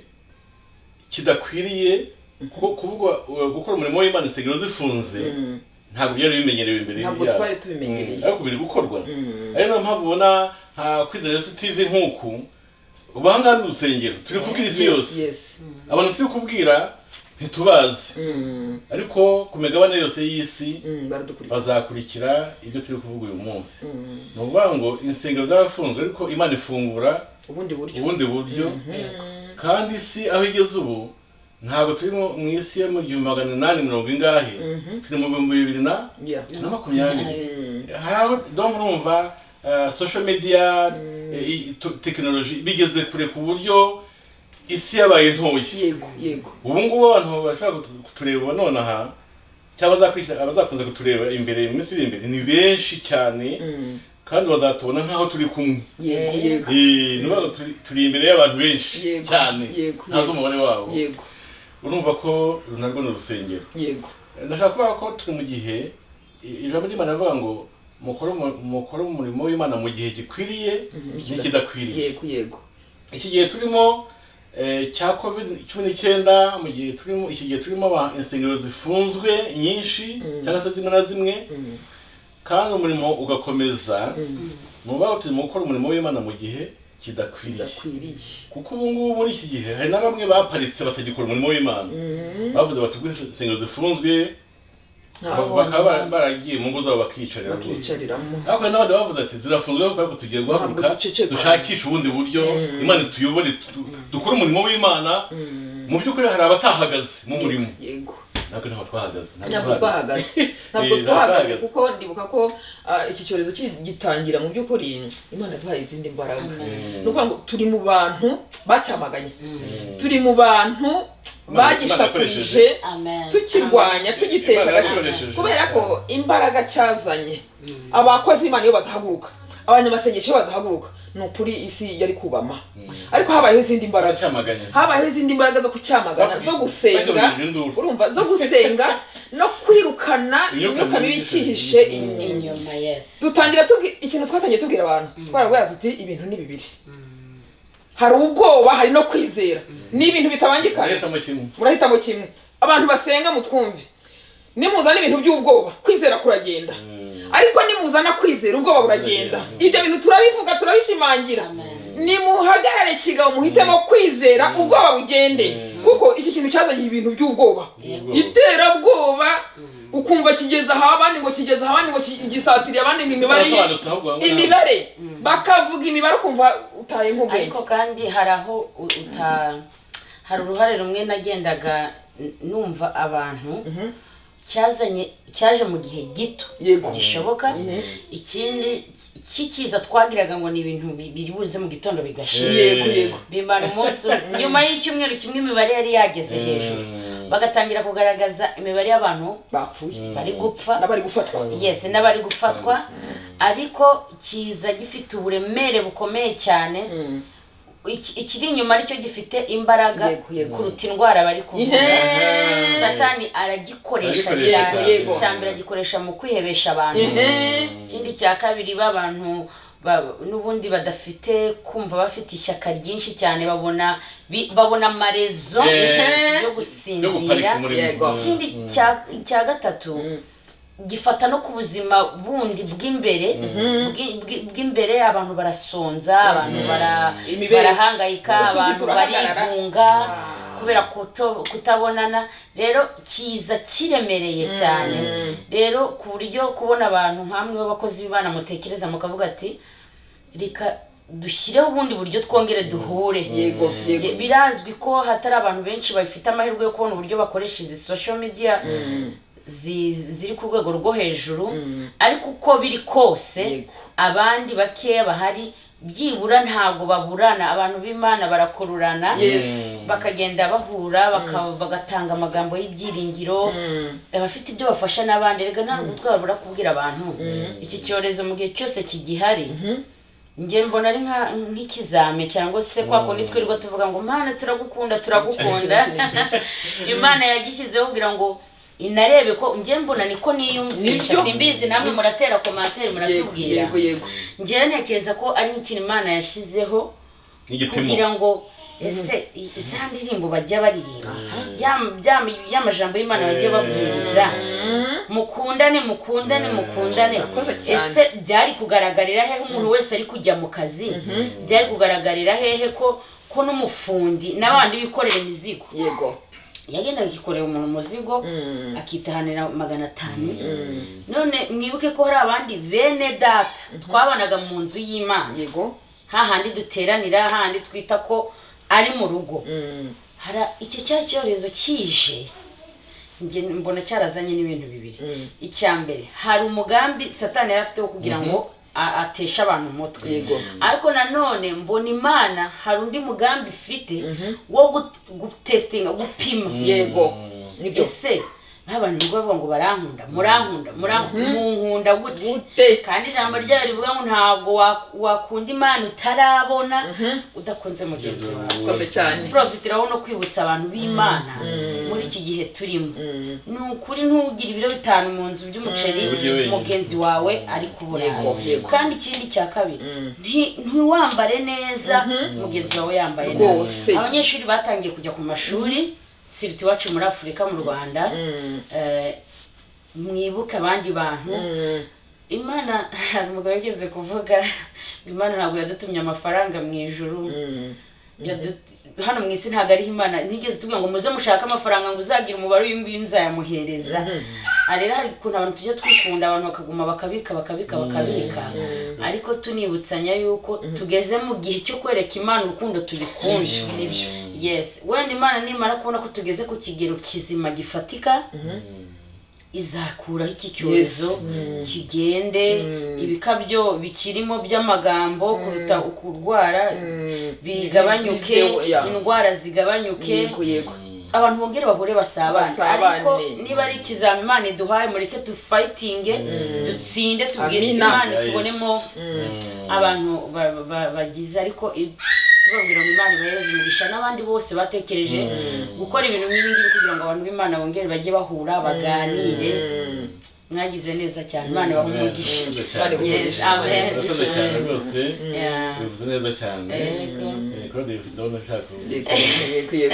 kidakwiriye kuvuga gukora umurimo w'Imana insengero zifunze ntabwo byari bimenyerewe imbere y'ibyaha. ntabwo twari tubimenyereye ariko biri gukorwa. ari nayo mpamvu ubona nka Kwizera Yesu T V nk'uku ubanga n'urusengero turi kubwira isi yose abantu turi kubwira ntitubazi ariko ku migabane yose y'isi bazakurikira ibyo turi kuvuga uyu munsi. ni ukuvuga ngo insengero zarafunzwe ariko Imana ifungura ubundi buryo ubundi buryo kandi isi aho igeze ubu ntabwo turi mu isi yo mu gihumbi magana inani mirongo ingahe turi mu bihumbi bibiri na makumyabiri. donc urumva social media technology bigeze kure ku buryo isi yabaye ntoya. yego yego ubu ngubu abantu bashaka kutureba nonaha cyangwa abazakurikira abazakunze kutureba imbere mu minsi iri imbere ni benshi cyane kandi bazatubona nkaho turi kumwe. yego yego nubaga turi imbere y'abantu benshi cyane ntazo umubare wabo. yego urumva ko runarwo n'urusengero. yego ndashaka kuvuga ko turi mu gihe ijambo ry'Imana rivuga ngo mukore mukore umurimo w'Imana mu gihe gikwiriye n'ikidakwiriye. yego yego iki gihe turimo cya covid cumi n'icyenda mu gihe turimo iki gihe turimo insengero zifunzwe nyinshi cyangwa se zimwe na zimwe kandi umurimo ugakomeza mu baho turimo gukora umurimo w'Imana mu gihe kidakwiriye kuko ubu ngubu muri iki gihe hari na bamwe baparitse batagikora umurimo w'Imana bavuze bati insengero zifunzwe bakaba baragiye mu ngo zabo bakicarira bakicariramo ariko n'abandi bavuze ati zirafunzwe kuko tugiye guhaguruka dushakisha ubundi buryo Imana tuyobore dukora umurimo w'Imana. mu by'ukuri hari abatahagaze mu murimo. yego ntabwo ntabwo twahagaze ntabwo twahagaze ntabwo twahagaze kuko ndibuka ko iki cyorezo gitangira mu by'ukuri Imana yaduhaye izindi mbaraga. ni ukuvuga ngo turi mu bantu bacyamaganye turi mu bantu bagishakurije tukirwanya tugitesha agaciro kubera ko imbaraga cyazanye abakozi b'Imana iyo badahaguruka abanyamasengesho badahaguruka ni ukuri isi yari kubama ariko habayeho izindi mbaraga habayeho izindi mbaraga zo kucyamagana zo gusenga urumva zo gusenga no kwirukana imyuka mibi cyihishe inyuma. dutangira ikintu twatangiye tubwira abantu twarabwira tuti ibintu ni bibiri hari ubwoba hari no kwizera ni ibintu bitabangikana murahitamo kimwe. abantu basenga mutwumve nimuzana ibintu by'ubwoba kwizera kuragenda ariko nimuzana kwizera ubwoba buragenda. ibyo bintu turabivuga turabishimangira nimuhagarare kigabo muhitemo kwizera ubwoba bugende kuko iki kintu cyazanye ibintu by'ubwoba iterabwoba ukumva kigeza aho abandi ngo kigeza aho abandi ngo gisatiriye abandi ngo imibare imibare bakavuga imibare ukumva utaye nk'ubwenge. ariko kandi hari aho uta hari uruhare rumwe nagendaga numva abantu cyazanye cyaje mu gihe gito gishoboka. ikindi kikiza twagiraga ngo ni ibintu biri buze mu gitondo bigashira bimara umunsi nyuma y'icyumweru kimwe imibare yari yageze hejuru bagatangira kugaragaza imibare y'abantu bapfuye bari gupfa n'abari gufatwa. yes n'abari gufatwa ariko kiza gifite uburemere bukomeye cyane iki- ikiri inyuma aricyo gifite imbaraga Yego, yego. kuruta indwara bari kuvuga. Ihe. Satani aragikoresha Aragikoresha cyane. cyane. Yego. Icya mbere agikoresha mu kwihebesha abantu. Ihe. Ikindi cya kabiri b'abantu ba- n'ubundi badafite kumva bafite ishyaka ryinshi cyane babona bi- babona amarezo Eh, yo yo gusinzira. guparika umurimo. Yego. Ikindi cya cya gatatu gifata no ku buzima bundi bw'imbere bw'i- bw'i- bw'imbere abantu barasonza abantu bara- Imibereho. barahangayika Utuzi abantu turahagarara. barigunga Ah. kubera kuto- kutabonana rero kiza kiremereye cyane rero ku buryo kubona abantu nk'amwe b'abakozi b'Imana mutekereza mukavuga ati reka dushyireho ubundi buryo twongere duhure. Yego, yego. Ye- birazwi ko hatari abantu benshi bafite amahirwe yo kubona uburyo bakoresha izi social media zi- ziri ku rwego rwo hejuru ariko uko biri kose Yego. abandi bakeya bahari byibura ntabwo baburana abantu b'Imana barakururana Yes. bakagenda bahura baka- bagatanga amagambo y'ibyiringiro abafite ibyo bafasha n'abandi rega ntabwo twabura kubwira abantu iki cyorezo mu gihe cyose kigihari njye mbona ari nka- nk'ikizame cyangwa se kwa kundi twirirwa tuvuga ngo Mana turagukunda turagukunda Imana yagishyizeho kugira ngo inarebe ko njye mbona niko niyumvisha Nibyo. simbizi namwe muratera komantere Yego, muratubwira yego, yego. njyewe ntekereza ko ari nk'ikintu Imana yashyizeho N'igipimo. kugira ngo ese za ndirimbo bajya baririmba ya ya- ya majambo y'Imana bajya babwiriza mukundane mukundane mukundane Murakoze cyane. ese byari kugaragarira hehe umuntu wese ari kujya mu kazi byari kugaragarira hehe ko ko n'umufundi n'abandi bikorera imizigo Yego. yagendaga akikorera umuntu umuzigo akitahanira magana atanu none mwibuke ko hari abandi bene data twabanaga mu nzu y'Imana Yego. hahandi duteranira hahandi twita ko ari mu rugo Mm. hari iki cya cyorezo kije njye mbona cyarazanye n'ibintu bibiri icya mbere hari umugambi Satani yari afite wo kugira ngo a- ateshe abantu umutwe Yego. ariko nanone mbona Imana hari undi mugambi ifite wo gut- gutestinga gupima Yego. Nibyo. ese abantu bigo bavuga ngo barankunda murankunda murankunda gute Gute. kandi ijambo ryayo rivuga ngo ntabwo wa- wakunda Imana utarabona udakunze mugenzi wawe Murakoze cyane. profitiraho no kwibutsa abantu b'Imana muri iki gihe turimo ni ukuri ntugire ibiro bitanu mu nzu by'umuceri Ujye wenyine. mugenzi wawe ari kubura Yego, yego. kandi ikindi cya kabiri nti- ntiwambare neza mugenzi wawe yambaye Rwose. neza abanyeshuri batangiye kujya ku mashuri sibiti iwacu muri Afurika mu Rwanda eh, mwibuke abandi bantu Imana hari umugabo yageze kuvuga Imana ntabwo yadutumye amafaranga mu ijuru Yadu- hano mu isi ntabwo ariho Imana ntigeze tubwira ngo muze mushake amafaranga ngo uzagira umubare uyu nguyu nzayamuhereza aha rero hari ukuntu abantu tujya twikunda abantu bakaguma bakabika bakabika bakabika ariko tunibutsanya yuko tugeze mu gihe cyo kwereka Imana urukundo tubikunje Nibyo. yes wenda Imana nimara kubona ko tugeze ku kigero kizima gifatika izakuraho iki cyorezo kigende ibikabyo bikirimo by'amagambo kuruta ukurwara bigabanyuke Biveho, ya. indwara zigabanyuke Yego, yego. abantu bongere bahure basabane Basabane. ariko niba ari ikizami Imana iduhaye mureke dufayitinge dutsinde tubwire Amina. Imana tubonemo abantu ba- ba- bagize ariko i- tubabwira ngo Imana ibahereze umugisha n'abandi bose batekereje gukora ibintu nk'ibi ngibi kugira ngo abantu b'Imana bongere bajye bahura baganire mwagize neza cyane Imana ibahe umugisha Murakoze cyane. Yes, amen. Murakoze cyane rwose. Yeah. Bivuze neza cyane. Yego. Eh, Claude bifite ndabona nshaka kuvuga. Yego. Yego, yego.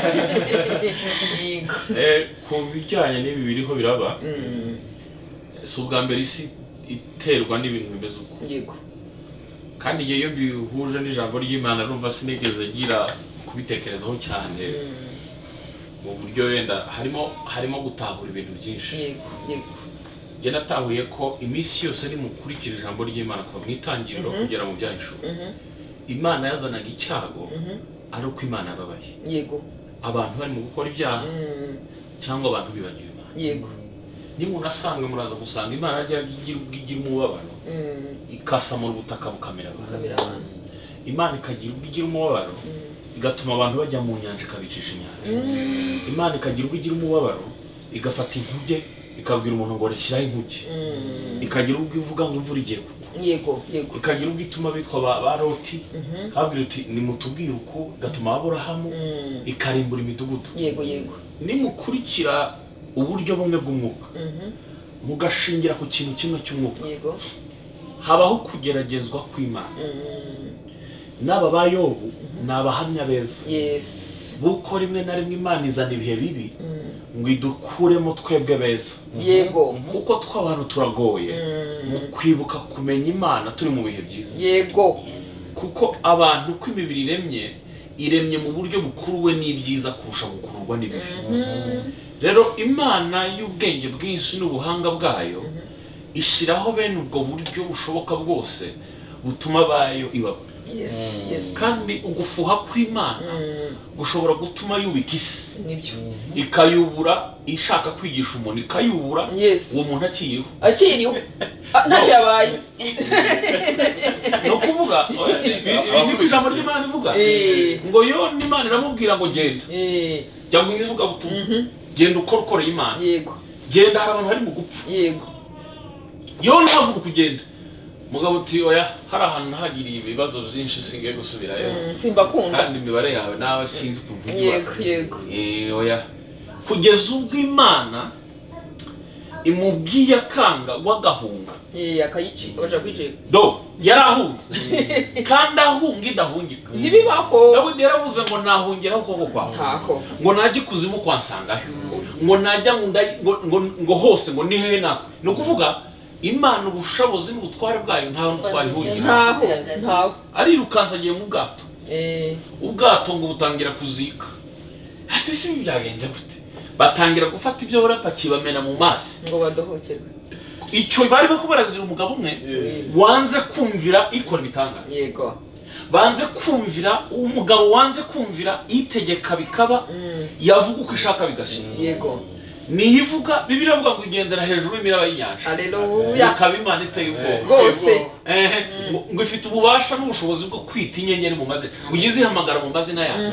Yego. Eh, ku bijyanye n'ibi biriho biraba si ubwa mbere isi iterwa n'ibintu bimeze uko Yego. kandi igihe iyo bihuje n'ijambo ry'Imana numva sinigeze ngira kubitekerezaho cyane mu buryo wenda harimo harimo gutahura ibintu byinshi Yego. Yego. njye natahuye ko iminsi yose ari mukurikira ijambo ry'Imana kuva mu itangiriro kugera mu byahishuwe Imana yazanaga icyago ari uko Imana yababaye Yego. abantu bari mu gukora ibyaha cyangwa abantu bibagiwe Imana Yego. niba unasanga muraza gusanga Imana yajya igira ubwo igira umubabaro ikasamura ubutaka bukamera abantu Kamera abantu. Imana ikagira ubwo igira umubabaro igatuma abantu bajya mu nyanja ikabicisha inyanja Imana ikagira ubwo igira umubabaro igafata inkuge ikabwira umuntu ngo reshyiraho inkuge ikagira ubwo ivuga ngo imvura igiye kugwa yego yego ikagira ubwo ituma bitwa ba ba Loti kabwira uti nimutubwire uko gatuma Aburahamu ikarimbura imidugudu yego yego nimukurikira uburyo bumwe bw'umwuka mugashingira ku kintu kimwe cy'umwuka yego habaho kugeragezwa kw'Imana n'aba ba Yobu n'abahamya beza yes buko rimwe na rimwe Imana izana ibihe bibi ngo idukuremo twebwe beza yego kuko tw'abantu turagoye mu kwibuka kumenya Imana turi mu bihe byiza yego kuko abantu ko imibiri iremye iremye mu buryo bukuruwe n'ibyiza kurusha gukururwa n'ibibi rero Imana y'ubwenge bwinshi n'ubuhanga bwayo ishiraho bene ubwo buryo bushoboka bwose butuma bayo ibaba yes yes kandi ugufuha kw'Imana gushobora gutuma yubika isi nibyo ikayubura ishaka kwigisha umuntu ikayubura yes uwo muntu akiriho akiriho ntacyo yabaye no kuvuga ni ijambo ry'Imana ivuga ngo yo n'Imana iramubwira ngo genda eh cyangwa ivuga butumwa genda ukora ukoreye Imana yego genda hari abantu bari mu gupfa yego yo ntabwo kugenda mugabo uti oya hari ahantu nahagiriye ibibazo byinshi singiye gusubirayo simbakunda kandi imibare yawe nawe sinzi ukuntu yego yego eh oya kugeza ubwo Imana imubwiye akanga wagahunga eh akayici oja kwije do yarahunze kandi ahunga idahungika ntibibaho Dawidi yaravuze ngo nahungiraho ukuboko kwawe ntako ngo najye kuzimu kwansangaho ngo najya ngo ngo hose ngo ni hehe nako no kuvuga Imana ubushobozi n'ubutware bwayo nta hantu twahungira ntaho ntaho ari rukansagiye mu bwato eh ubwato ngo butangira kuzika ati si byagenze gute batangira gufata ibyo barapakiye bamena mu mazi ngo badohokerwe icyo bari bakubarazira umugabo umwe wanze kumvira ikora bitangaza yego banze kumvira umugabo wanze kumvira itegeka bikaba yavuga uko ishaka bigashira yego niyivuga Bibiliya ivuga ngo igendera hejuru y'imiraba y'inyanja haleluya akaba Imana iteye ubwoba rwose eh ngo ifite ububasha n'ubushobozi bwo kwita inyenyeri mu mazina ugize ihamagara mu mazina yazo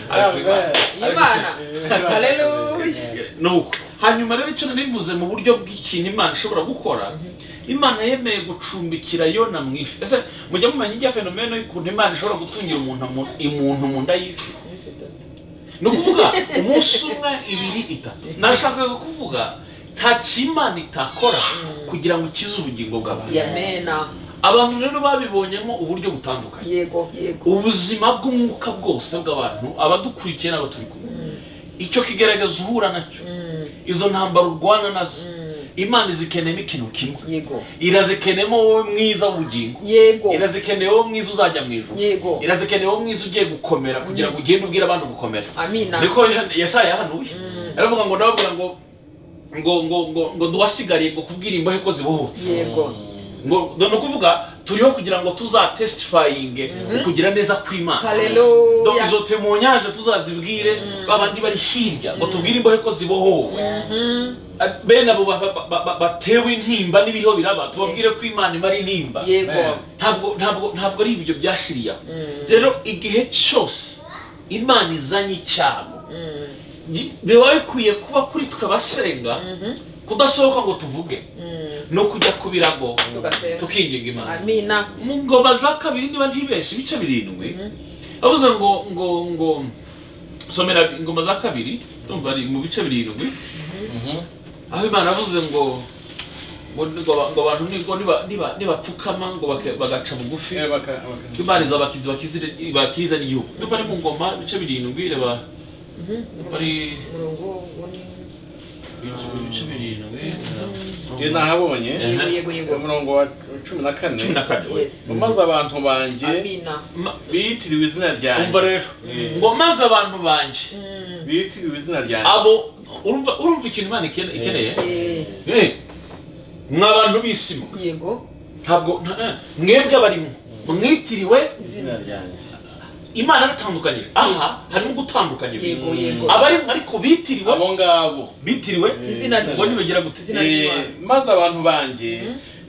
Imana haleluya nuko hanyuma rero icyo narivuze mu buryo bw'ikintu Imana ishobora gukora Imana yemeye gucumbikira Yona mu ifi ese mujya mumenya ijya fenomeno y'ukuntu Imana ishobora gutungira umuntu umuntu mu nda y'ifi no kuvuga umunsi umwe ibiri itatu nashakaga kuvuga nta kimana itakora kugira ngo ikize ubugingo bw'abantu yamena abantu rero babibonyemo uburyo butandukanye yego yego ubuzima bw'umwuka bwose bw'abantu abadukurikiye n'abaturi kumwe icyo kigaragaza uhura nacyo izo ntambara urwana nazo Imana izikenemo ikintu kimwe yego irazikenemo wowe mwiza w'ubugingo yego irazikeneye wowe mwiza uzajya mu ijuru yego irazikeneye wowe mwiza ugiye gukomera kugira ngo ugende ubwire abandi gukomera amina niko Yesaya yahanuye aravuga ngo ndababwira ngo ngo ngo ngo ngo duhasigariye ngo kubwira imbohe ko zibohotse yego ngo no kuvuga turiho kugira ngo tuzatestifyinge kugira neza kw'Imana haleluya donc izo témoignage tuzazibwire babandi bari hirya ngo tubwire imbohe ko zibohowe bene abo batewe intimba n'ibiriho biraba tubabwire ko Imana imari intimba yego ntabwo ntabwo ntabwo ari ibyo byashiriya rero igihe cyose Imana izanye icyago biba bikwiye kuba kuri twabasenga kudasohoka ngo tuvuge no kujya kubirago tukinginga Imana amina mu ngoma za kabiri niba ntibeshe ibice birindwi avuze ngo ngo ngo somera ingoma za kabiri tumva ari mu bice birindwi aho Imana avuze ngo ngo ngo abantu nigo niba niba nibapfukama ngo bagaca bugufi Imana izabakiza bakizire bakiza n'igihugu dupa ari mu ngoma bice birindwi reba bari murongo ibice birindwi nge nahabonye yego yego yego umurongo wa cumi na kane cumi na kane maze abantu banjye amina bitiriwe izina ryanjye umva rero ngo maze abantu banjye bitiriwe izina ryanjye abo urumva urumva ikintu Imana ikeneye eh mwabantu bisima yego ntabwo mwebwe abarimo mwitiriwe izina ryanjye Imana aratandukanije aha harimo gutandukanya yego yego abari ariko bitiriwe abo ngabo bitiriwe izina ngo nibegera gute izina ry'Imana maze abantu banjye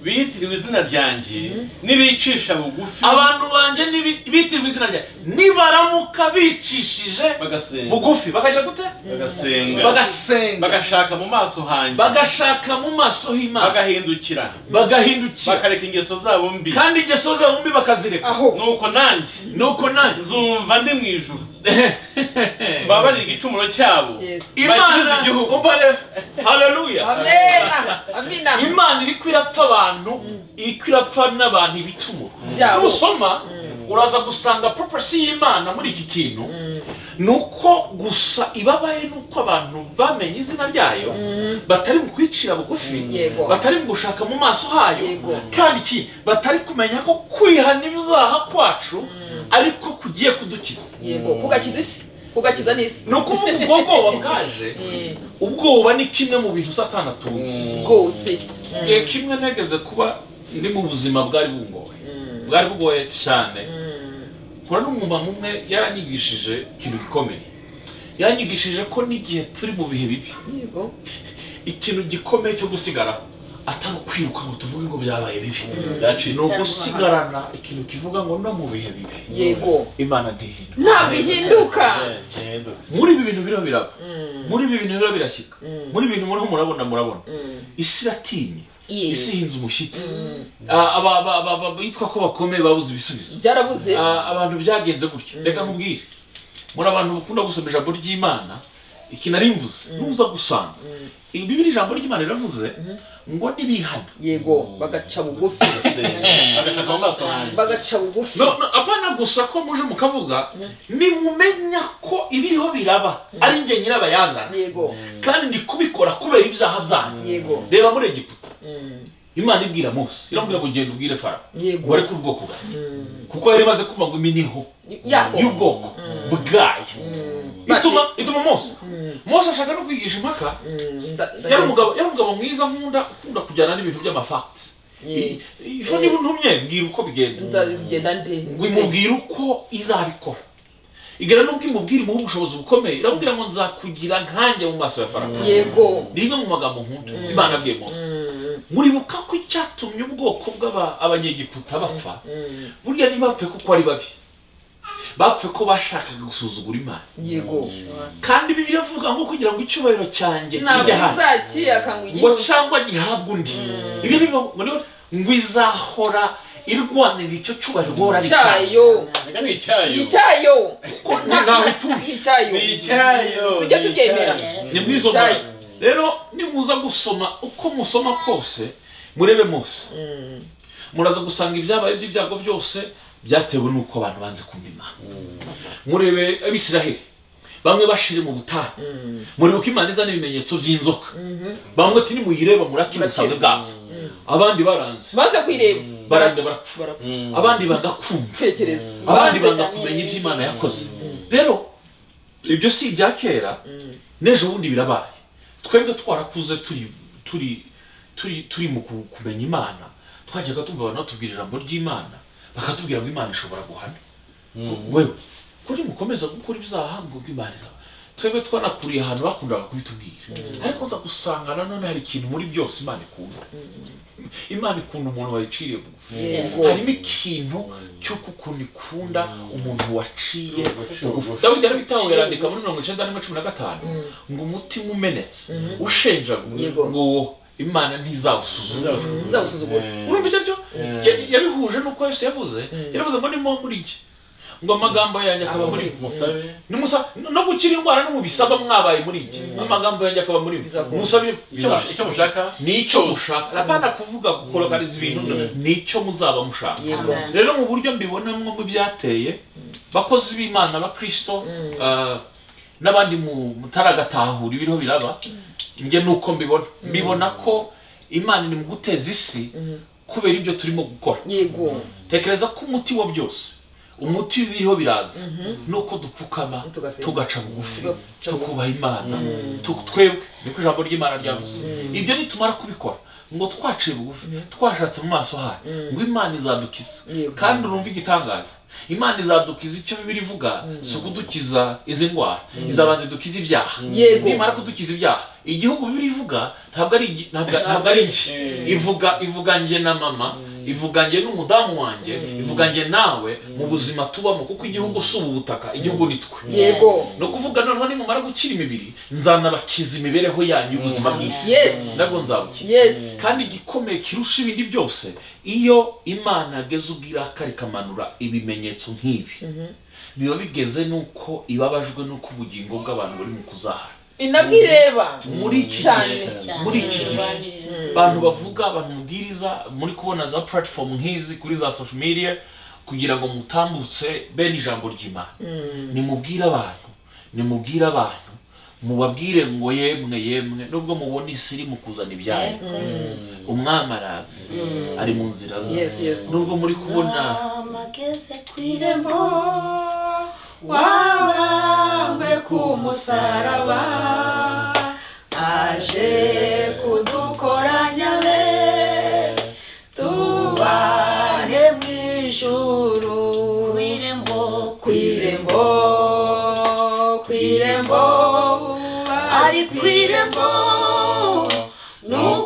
bitiriwe izina ryanjye nibicisha bugufi abantu banje bitirwa izina ryanjye nibaramuka bicishije bagasenga bugufi bakagira gute bagasenga bagasenga bagashaka mu maso hanjye bagashaka mu maso h'Imana bagahindukira bagahindukira bakareka ingeso zabo mbi kandi ingeso zabo mbi bakazireka aho nuko nanjye nuko nanjye nzumva ndi mu ijuru babarira igicumuro cyabo Yes. Imana igihugu umva rero haleluya amena amina Imana iri kwirapfa abantu iri kwirapfa n'abantu ibicumuro Byabo. nusoma uraza gusanga purpose y'Imana muri iki kintu nuko gusa ibabaye nuko abantu bamenye izina ryayo batari mu kwicira bugufi Yego. batari mu gushaka mu maso hayo Yego. kandi iki batari kumenya ko kwihana ibyaha kwacu ariko kugiye kudukiza yego kugakiza isi kugakiza n'isi ni ukuvuga ubwo bwoba bwaje ubwoba ni kimwe mu bintu Satani atunze rwose igihe kimwe ntegeze kuba ndi mu buzima bwari bungoye bwari bugoye cyane nkora n'umumama umwe yaranyigishije ikintu gikomeye yanyigishije ko n'igihe turi mu bihe bibi yego ikintu gikomeye cyo gusigara atari ukwiruka ngo tuvuge ngo byabaye bibi byacitse ni ugusigarana ikintu kivuga ngo no mu bihe bibi yego Imana ntihinduka ntabwo ihinduka muri ibi bintu biriho biraba muri ibi bintu biriho birashyika muri ibi bintu muriho murabona murabona isi iratinye isi ihinze umushyitsi bitwa ko bakomeye babuze ibisubizo byarabuze abantu byagenze gutya reka nkubwire muri abantu bakunda gusoma ijambo ry'Imana iki nari mvuze nuza gusanga Bibiri ijambo ry'Imana riravuze ngo nibihana yego bagaca bugufi bagashaka mu maso hanjye bagaca bugufi no apana gusa ko muje mukavuga nimumenya ko ibiriho biraba ari nge nyirabayazana yego kandi ndi kubikora kubera ibyaha byanyu yego reba muri Egiputa Imana ibwira Mose iramubwira ngo genda ubwire Farawo Yego. ngo areke ubwoko bwawe kuko yari imaze kumva ngo iminiho Yabo. y'ubwoko bwayo ituma ituma Mose Mose ashaka no kwigisha impaka yari umugabo yari umugabo mwiza nkunda ukunda kujyana n'ibintu by'amafacts ifo niba ntumye mbwira uko bigenda ndagenda nde imubwira uko izabikora igera nubwo imubwira mu bushobozi bukomeye iramubwira ngo nzakugira nkanjye mu maso ya Farawo yego rimwe mu magambo nkunda Imana abwiye Mose muribuka ko icyatumye ubwoko bw'abanyegiputa bapfa burya ntibapfe kuko ari babi bapfe ko bashakaga gusuzugura Imana yego kandi Bibiliya ivuga ngo kugira ngo icyubahiro cyanjye kijye hano ntabwo ngo cyangwa gihabwe undi ibyo bivuga ngo ngo izahora irwanira icyo cyubahiro guhora ari cyayo reka ni icyayo icyayo ko ntaho ituye icyayo ni icyayo tujya tubyemera ni mwizo rero nimuza gusoma uko musoma kose murebe Mose muraza gusanga ibyabaye by'ibyago byose byatewe nuko abantu banze kumva Imana murebe Abisiraheli bamwe bashire mu butayu murebe ko Imana izana ibimenyetso by'inzoka bamwe ati nimuyireba murakira ubusanzwe bwazo abandi baranze banze kwireba barande barapfa abandi bagakumva tekereza abandi bagakumenya ibyo Imana yakoze rero ibyo si ibya kera n'ejo bundi birabaye twebwe twarakuze turi turi turi turi mu kumenya Imana twajyaga tumva abantu batubwira ijambo ry'Imana bakatubwira ngo Imana ishobora guhana wewe kuri mukomeza gukora ibyaha ngo Imana izaba twebwe twanakuriye ahantu bakundaga kubitubwira ariko nza gusanga nanone hari ikintu muri byose Imana ikunda Imana ikunda umuntu wayiciriye harimo ikintu cy'uko ukuntu ikunda umuntu waciye Dawidi yarabitaho yarandika muri mirongo icyenda n'imwe cumi na gatanu ngo umutima umenetse ushenjaguye ngo Imana ntizawusuzugura urumva icyo cyo yabihuje nuko Yesu yavuze yaravuze ngo nimo muri iki ngo amagambo yanjye akaba muri musabe no gukira indwara no mu bisaba mwabaye muri iki amagambo yanjye akaba muri musabe icyo mushaka nicyo mushaka rapana kuvuga gukolokaliza ibintu nicyo muzaba mushaka rero mu buryo mbibona mwo mu byateye bakozi b'Imana ba Kristo n'abandi mutaragatahura ibiriho biraba nge nuko mbibona mbibona ko Imana ni mu guteza isi kubera ibyo turimo gukora yego tekereza ko umuti wa byose umuti w'ibiriho biraza nuko dupfukama Tugasenga. tugaca bugufi Tugaca tukubaha Imana tu- twebwe niko ijambo ry'Imana ryavuze ibyo nitumara kubikora ngo twaciye bugufi twashatse mu maso hayo ngo Imana izadukiza Yego. kandi urumva igitangaza Imana izadukiza icyo Bibiliya ivuga si ukudukiza izi ndwara izabanza idukiza ibyaha Yego. nimara kudukiza ibyaha igihugu Bibiliya ivuga ntabwo ari igi- ntabwo ntabwo ari iki ivuga ivuga nge na mama ivuga nge n'umudamu wanjye ivuga nge nawe mu buzima tubamo kuko igihugu si ubu butaka igihugu ni twe Yego. no kuvuga noneho nimumara gukira imibiri nzanabakiza imibereho yanyu y'ubuzima bw'isi Yes. nabwo nzabukiza Yes. kandi igikomeye kirusha ibindi byose iyo Imana ageze ubwira ikamanura ibimenyetso nk'ibi biba bigeze nuko ibabajwe nuko ubugingo bw'abantu buri mu kuzahara inabwireba muri iki cyane gihe muri iki gihe abantu bavuga abantu mubwiriza muri kubona za platform nk'izi kuri za social media kugira ngo mutambutse bene ijambo ry'Imana nimubwire abantu nimubwire abantu mubabwire ngo yemwe yemwe nubwo mubona isi iri mu kuzana ibyayo umwami araza ari mu nzira ze Yes, yes. nubwo muri kubona amageze ku irembo wabambwe ku musaraba aje kudukoranya be tubane mu ijuru ku irembo ku irembo ku irembo ari ku irembo nuko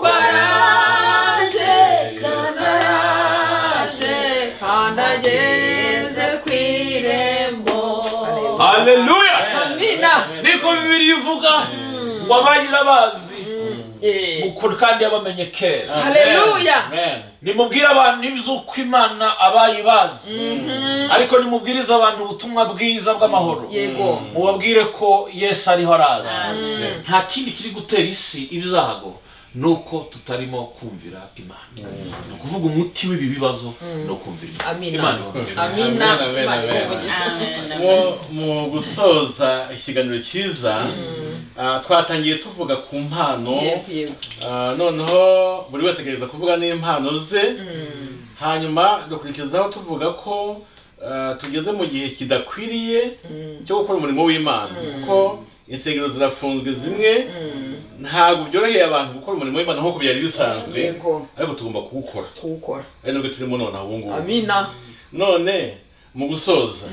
araje kandi araje kandi ageze ku irembo haleluya amina niko Bibiliya ivuga ngo abayira bazi Eh. mukuru kandi yabamenye kera haleluya nimubwire abantu iby'uko Imana abayibazi ariko nimubwirize abantu ubutumwa bwiza bw'amahoro Yego. mubabwire ko Yesu ariho araza nta kindi kiri gutera isi ibyago nuko tutarimo kumvira Imana ni ukuvuga umuti w'ibi bibazo no kumvira Amina. Imana ikumvira. amina Amen, Imana amen, ikuvugishe. Mu- mu gusoza ikiganiro cyiza ah, twatangiye tuvuga ku mpano Yego, yego. ah, noneho buri wese agerageza kuvuga n'impano ze hanyuma dukurikizaho tuvuga ko ah, tugeze mu gihe kidakwiriye cyo gukora umurimo w'Imana kuko insengero zirafunzwe zimwe ntabwo byoroheye abantu gukora umurimo w'Imana nk'uko byari bisanzwe Yego. ariko tugomba kuwukora kuwukora ari nubwo turimo nonaha ubu ngubu amina none mu gusoza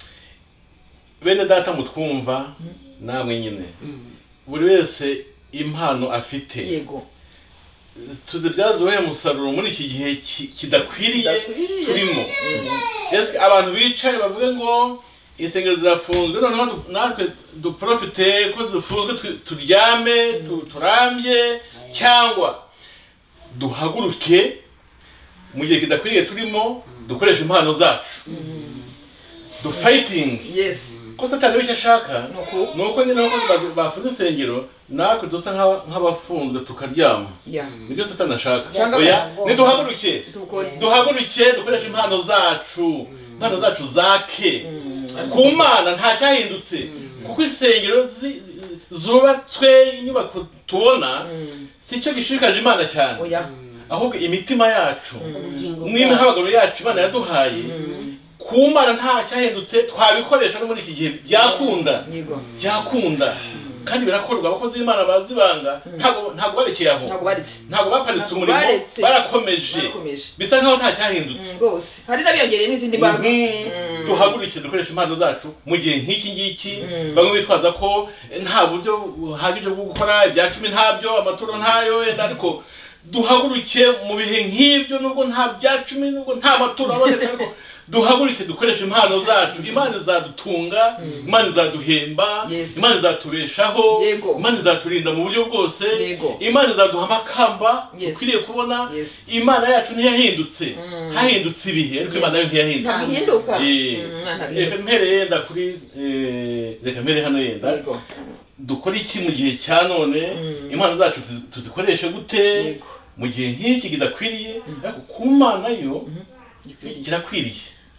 bene data mutwumva namwe nyine buri wese impano afite yego tuzibyaze uruhe musaruro muri iki gihe ki- kidakwiriye Kidakwiriye. turimo ese abantu bicaye bavuge ngo insengero zirafunzwe noneho du- natwe duprofite ko zifunzwe twi- turyame tu- turambye cyangwa duhaguruke mu gihe kidakwiriye turimo dukoresha impano zacu du fighting yes ko satani icyo ashaka Nuko? nuko nyine nuko bazi- bafunze insengero natwe dusa nk'aba- nk'abafunzwe tukaryama ya nibyo satani ashaka Cyangwa oya ngo- niduhaguruke dukore duhaguruke dukoreshe impano zacu impano zacu zake ku Mana nta cyahindutse kuko insengero zi- zubatswe inyubako tubona si cyo gishishikaje Imana cyane oya ahubwo imitima yacu ubugingo n'imihamagaro yacu Imana yaduhaye ku Mana nta cyahindutse twabikoresha no muri iki gihe byakunda yego byakunda kandi birakorwa abakozi b'Imana bazibanga ntabwo ntabwo barekeye aho ntabwo baretse ntabwo baparitse Ntabwo umurimo baretse. barakomeje Barakomeje. bisa nkaho nta cyahindutse Mm, rwose hari n'abiyongereyemo izindi mbaraga Mhm. duhaguruke dukoresha impano zacu mu gihe nk'iki ngiki bamwe bitwaza ko nta buryo buhagije bwo gukora ibya cumi ntabyo amaturo ntayo wenda ariko duhaguruke mu bihe nk'ibyo nubwo nta bya cumi nubwo nta maturo aboneka ariko duhaguruke dukoresha impano zacu Imana izadutunga Imana izaduhemba Yes. Imana izatubeshaho Yego. Imana izaturinda mu buryo bwose Yego. Imana izaduha amakamba Yes. ukwiriye kubona Yes. Imana yacu ntiyahindutse hahindutse ibihe ariko Imana yo ntiyahindutse ntabwo ihinduka Eh, Mm, ntabwo reka ihinduka mpere yenda kuri eh, reka mpere hano yenda yego dukora iki mu gihe cya none impano zacu tuzi- tuzikoreshe gute Yego. mu gihe nk'iki kidakwiriye ariko ku Mana yo Gikwiriye. kirakwiriye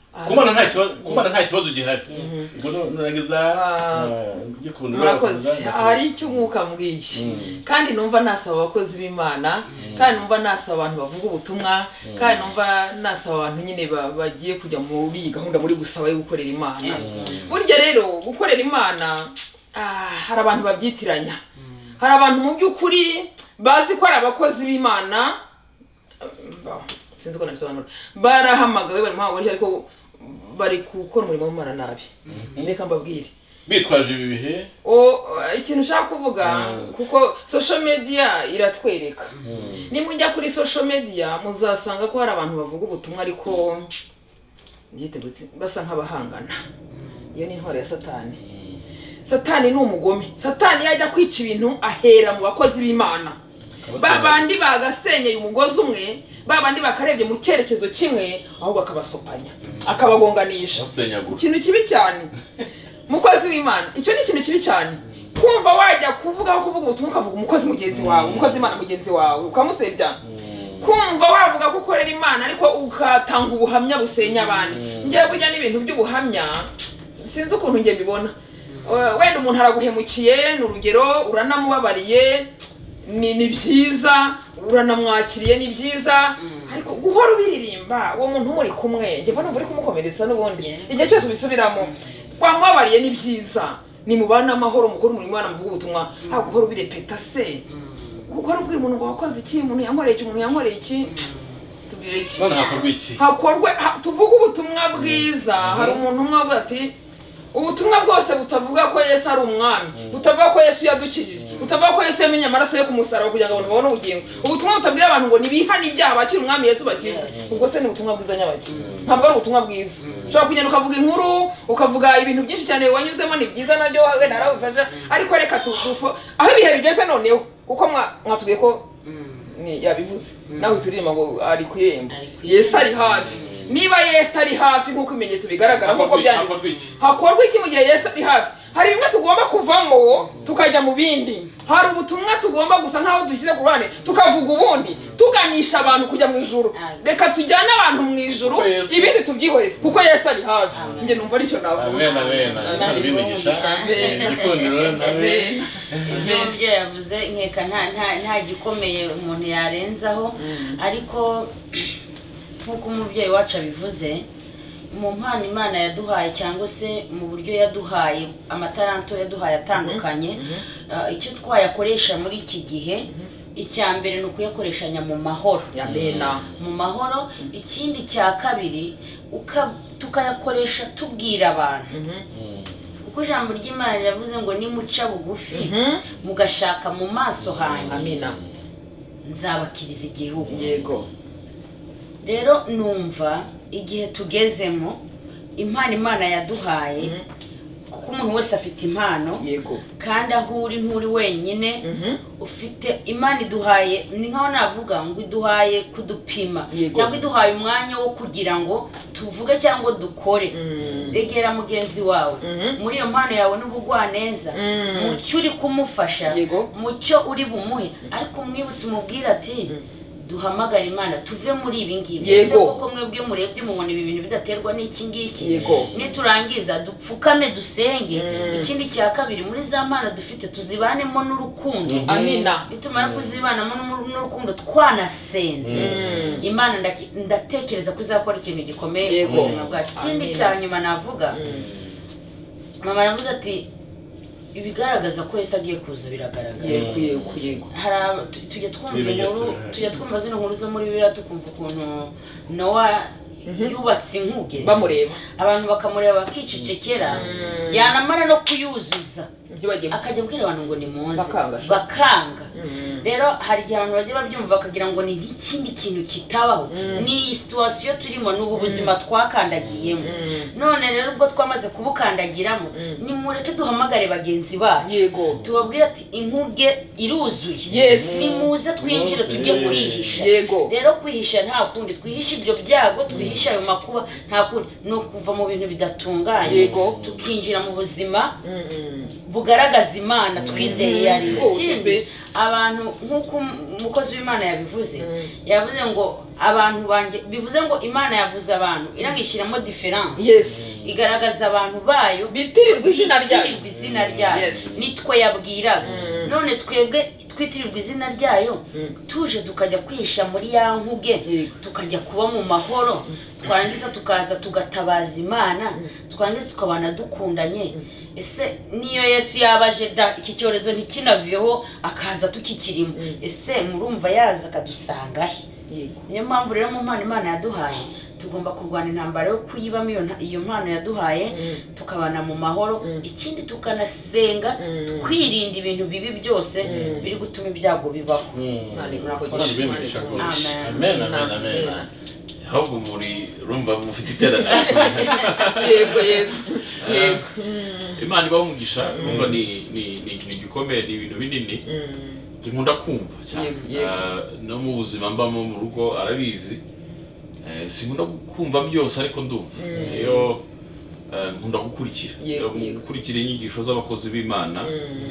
kumana nta kibazo kumana nta kibazo gihari ubwo nuragiza gikunda murakoze hari icyo umwuka mbwiye kandi numva nasaba abakozi b'Imana kandi numva nasaba abantu bavuga ubutumwa kandi numva nasaba abantu nyine bagiye kujya muri gahunda muri gusaba yo gukorera Imana burya rero gukorera Imana hari abantu babyitiranya hari abantu mu by'ukuri bazi ko ari abakozi b'Imana sinzi ko nabisobanura barahamagawe bari muhawe ariko bari gukora umurimo w'Imana nabi ndeka mbabwire bitwaje ibi bihe o ikintu ushaka kuvuga kuko social media iratwereka nimujya kuri social media muzasanga ko hari abantu bavuga ubutumwa ariko ngitegutse basa nk'abahangana iyo ni intwaro ya Satani Satani ni umugome Satani yajya kwica ibintu ahera mu bakozi b'Imana babandi bagasenyeye umugozi umwe babandi bakarebye mu cyerekezo kimwe aho bakabasopanya akabagonganisha ikintu kibi cyane mukozi w'Imana icyo ni ikintu kibi cyane kumva wajya kuvuga aho kuvuga ubutumwa ukavuga umukozi mugenzi wawe umukozi w'Imana mugenzi wawe ukamusebya kumva wavuga ko ukorera Imana ariko ukatanga ubuhamya busenya abandi ngiye kujya n'ibintu by'ubuhamya sinzi ukuntu ngiye bibona wenda umuntu araguhemukiye n'urugero uranamubabariye ni ni byiza uranamwakiriye ni byiza ariko guhora ubiririmba uwo muntu muri kumwe nge mbona uri kumukomeretsa n'ubundi igihe cyose ubisubiramo wamubabariye ni byiza ni mubana amahoro mukuru muri Imana muvuga ubutumwa ha guhora ubirepeta se guhora ubwira umuntu ngo wakoze iki umuntu yankoreye iki umuntu yankoreye iki tubire iki none hakorwa iki hakorwe tuvuga ubutumwa bwiza hari umuntu umwe avuga ati ubutumwa bwose butavuga ko Yesu ari umwami butavuga ko Yesu yadukirije butavuga ko Yesu yamenye amaraso yo kumusaraba kugira ngo abantu babone ubugingo ubutumwa butabwira abantu ngo nibihana ibyaha bakiri umwami Yesu bakizwe ubwo se ni ubutumwa bwiza nyabaki ntabwo ari ubutumwa bwiza ushobora kugenda ukavuga inkuru ukavuga ibintu byinshi cyane wanyuzemo ni byiza nabyo we narabifasha ariko reka tudufo aho ibihe bigeze noneho kuko mwatubwiye ko ni yabivuze nawe turimo ngo ari kuyemba Yesu ari hafi niba Yesu ari hafi nkuko ibimenyetso bigaragara nkuko byanditse hakorwa iki mu gihe Yesu ari hafi hari bimwe tugomba kuvamo tukajya mu bindi hari ubutumwa tugomba gusa nkaho dushyize ku ruhande tukavuga ubundi tuganisha abantu kujya mu ijuru reka tujyane abantu mu ijuru ibindi tubyihorere kuko Yesu ari hafi nge numva aricyo navuga amen amen abimugisha igikundiro nawe ibyo yavuze nkeka nta nta gikomeye umuntu yarenzaho ariko nkuko umubyeyi wacu abivuze mu mpano Imana yaduhaye cyangwa se mu buryo yaduhaye amataranto yaduhaye atandukanye icyo twayakoresha muri iki gihe icya mbere ni ukuyakoreshanya mu mahoro mu mahoro ikindi cya kabiri tukayakoresha tubwira abantu kuko ijambo ry'Imana riravuze ngo nimuca bugufi mugashaka mu maso hanjye nzabakiriza igihugu yego rero numva igihe tugezemo impano Imana yaduhaye kuko umuntu wese afite impano yego kandi aho uri nturi wenyine ufite Imana iduhaye ni nkaho navuga ngo iduhaye kudupima cyangwa iduhaye umwanya wo kugira ngo tuvuge cyangwa dukore egera mugenzi wawe muri iyo mpano yawe n'ubugwaneza mucyo uri kumufasha mucyo uri bumuhe ariko mwibutse umubwira ati duhamagara Imana tuve muri ibi ngibi ese koko mwebwe murebye mubona ibi bintu bidaterwa n'iki ngiki niturangiza dupfukame dusenge ikindi cya kabiri muri za mana dufite tuzibanemo n'urukundo amina nitumara kuzibanamo n'urukundo twanasenze Imana ndatekereza ko izakora ikintu gikomeye mu buzima bwacu ikindi cya nyuma navuga mama yavuze ati ibigaragaza ko Yesu agiye kuza biragaragara yego yego yego hari tujye twumva inkuru tujye twumva zino nkuru zo muri Bibiliya tukumva ukuntu Nowa yubatse inkuge bamureba abantu bakamureba bakicecekera yanamara no kuyuzuza akajya kubwira abantu ngo ni muze bakanga rero hari igihe abantu bajya babyumva bakagira ngo ni nk'ikindi kintu kitabaho ni iyi situation turimo n'ubu buzima twakandagiyemo none rero ubwo twamaze kubukandagiramo ni mureke duhamagare bagenzi bacu tubabwira ati inkuge iruzuye ni muze twinjire tujye kwihisha rero kwihisha nta kundi twihisha ibyo byago twihisha ayo makuba nta kundi no kuva mu bintu bidatunganye tukinjira mu buzima bugaragaza imana twizeye yari Mm. ikindi abantu nk'uko umukozi w'imana yabivuze yavuze ngo abantu banjye bivuze ngo imana yavuze abantu irangishyiramo difference Yes. igaragaza abantu bayo bitirirwa izina ryayo bitirirwa izina ryayo Yes. nitwe yabwiraga none twebwe twitirirwa izina ryayo tuje tukajya kwihisha muri ya nkuge Yego. tukajya kuba mu mahoro twarangiza tukaza tugatabaza imana twarangiza tukabana dukundanye ese niyo Yesu yabaje da iki cyorezo ntikinaveho akaza tukikirimo ese murumva yaza akadusanga he yego niyo mpamvu rero mu mpano imana yaduhaye tugomba kurwana intambara yo kuyibamo iyo nta- iyo mpano yaduhaye tukabana mu mahoro ikindi tukanasenga kwirinda ibintu bibi byose biri gutuma ibyago bibaho Imana imurakoze. Imana ibimisha rwose. Amen. Amen, amen, amen. ahubwo muri rumva mufite iterambere yego yego yego imana ibaho umugisha rumva ni ni ni ikintu gikomeye ni ibintu binini nkunda kumva cyane Yego, yego. Ah, no mu buzima mbamo mu rugo arabizi Eh, sinkunda kumva byose ariko ndumva iyo eh, nkunda gukurikira Yego, Iyo yego. gukurikira inyigisho z'abakozi b'imana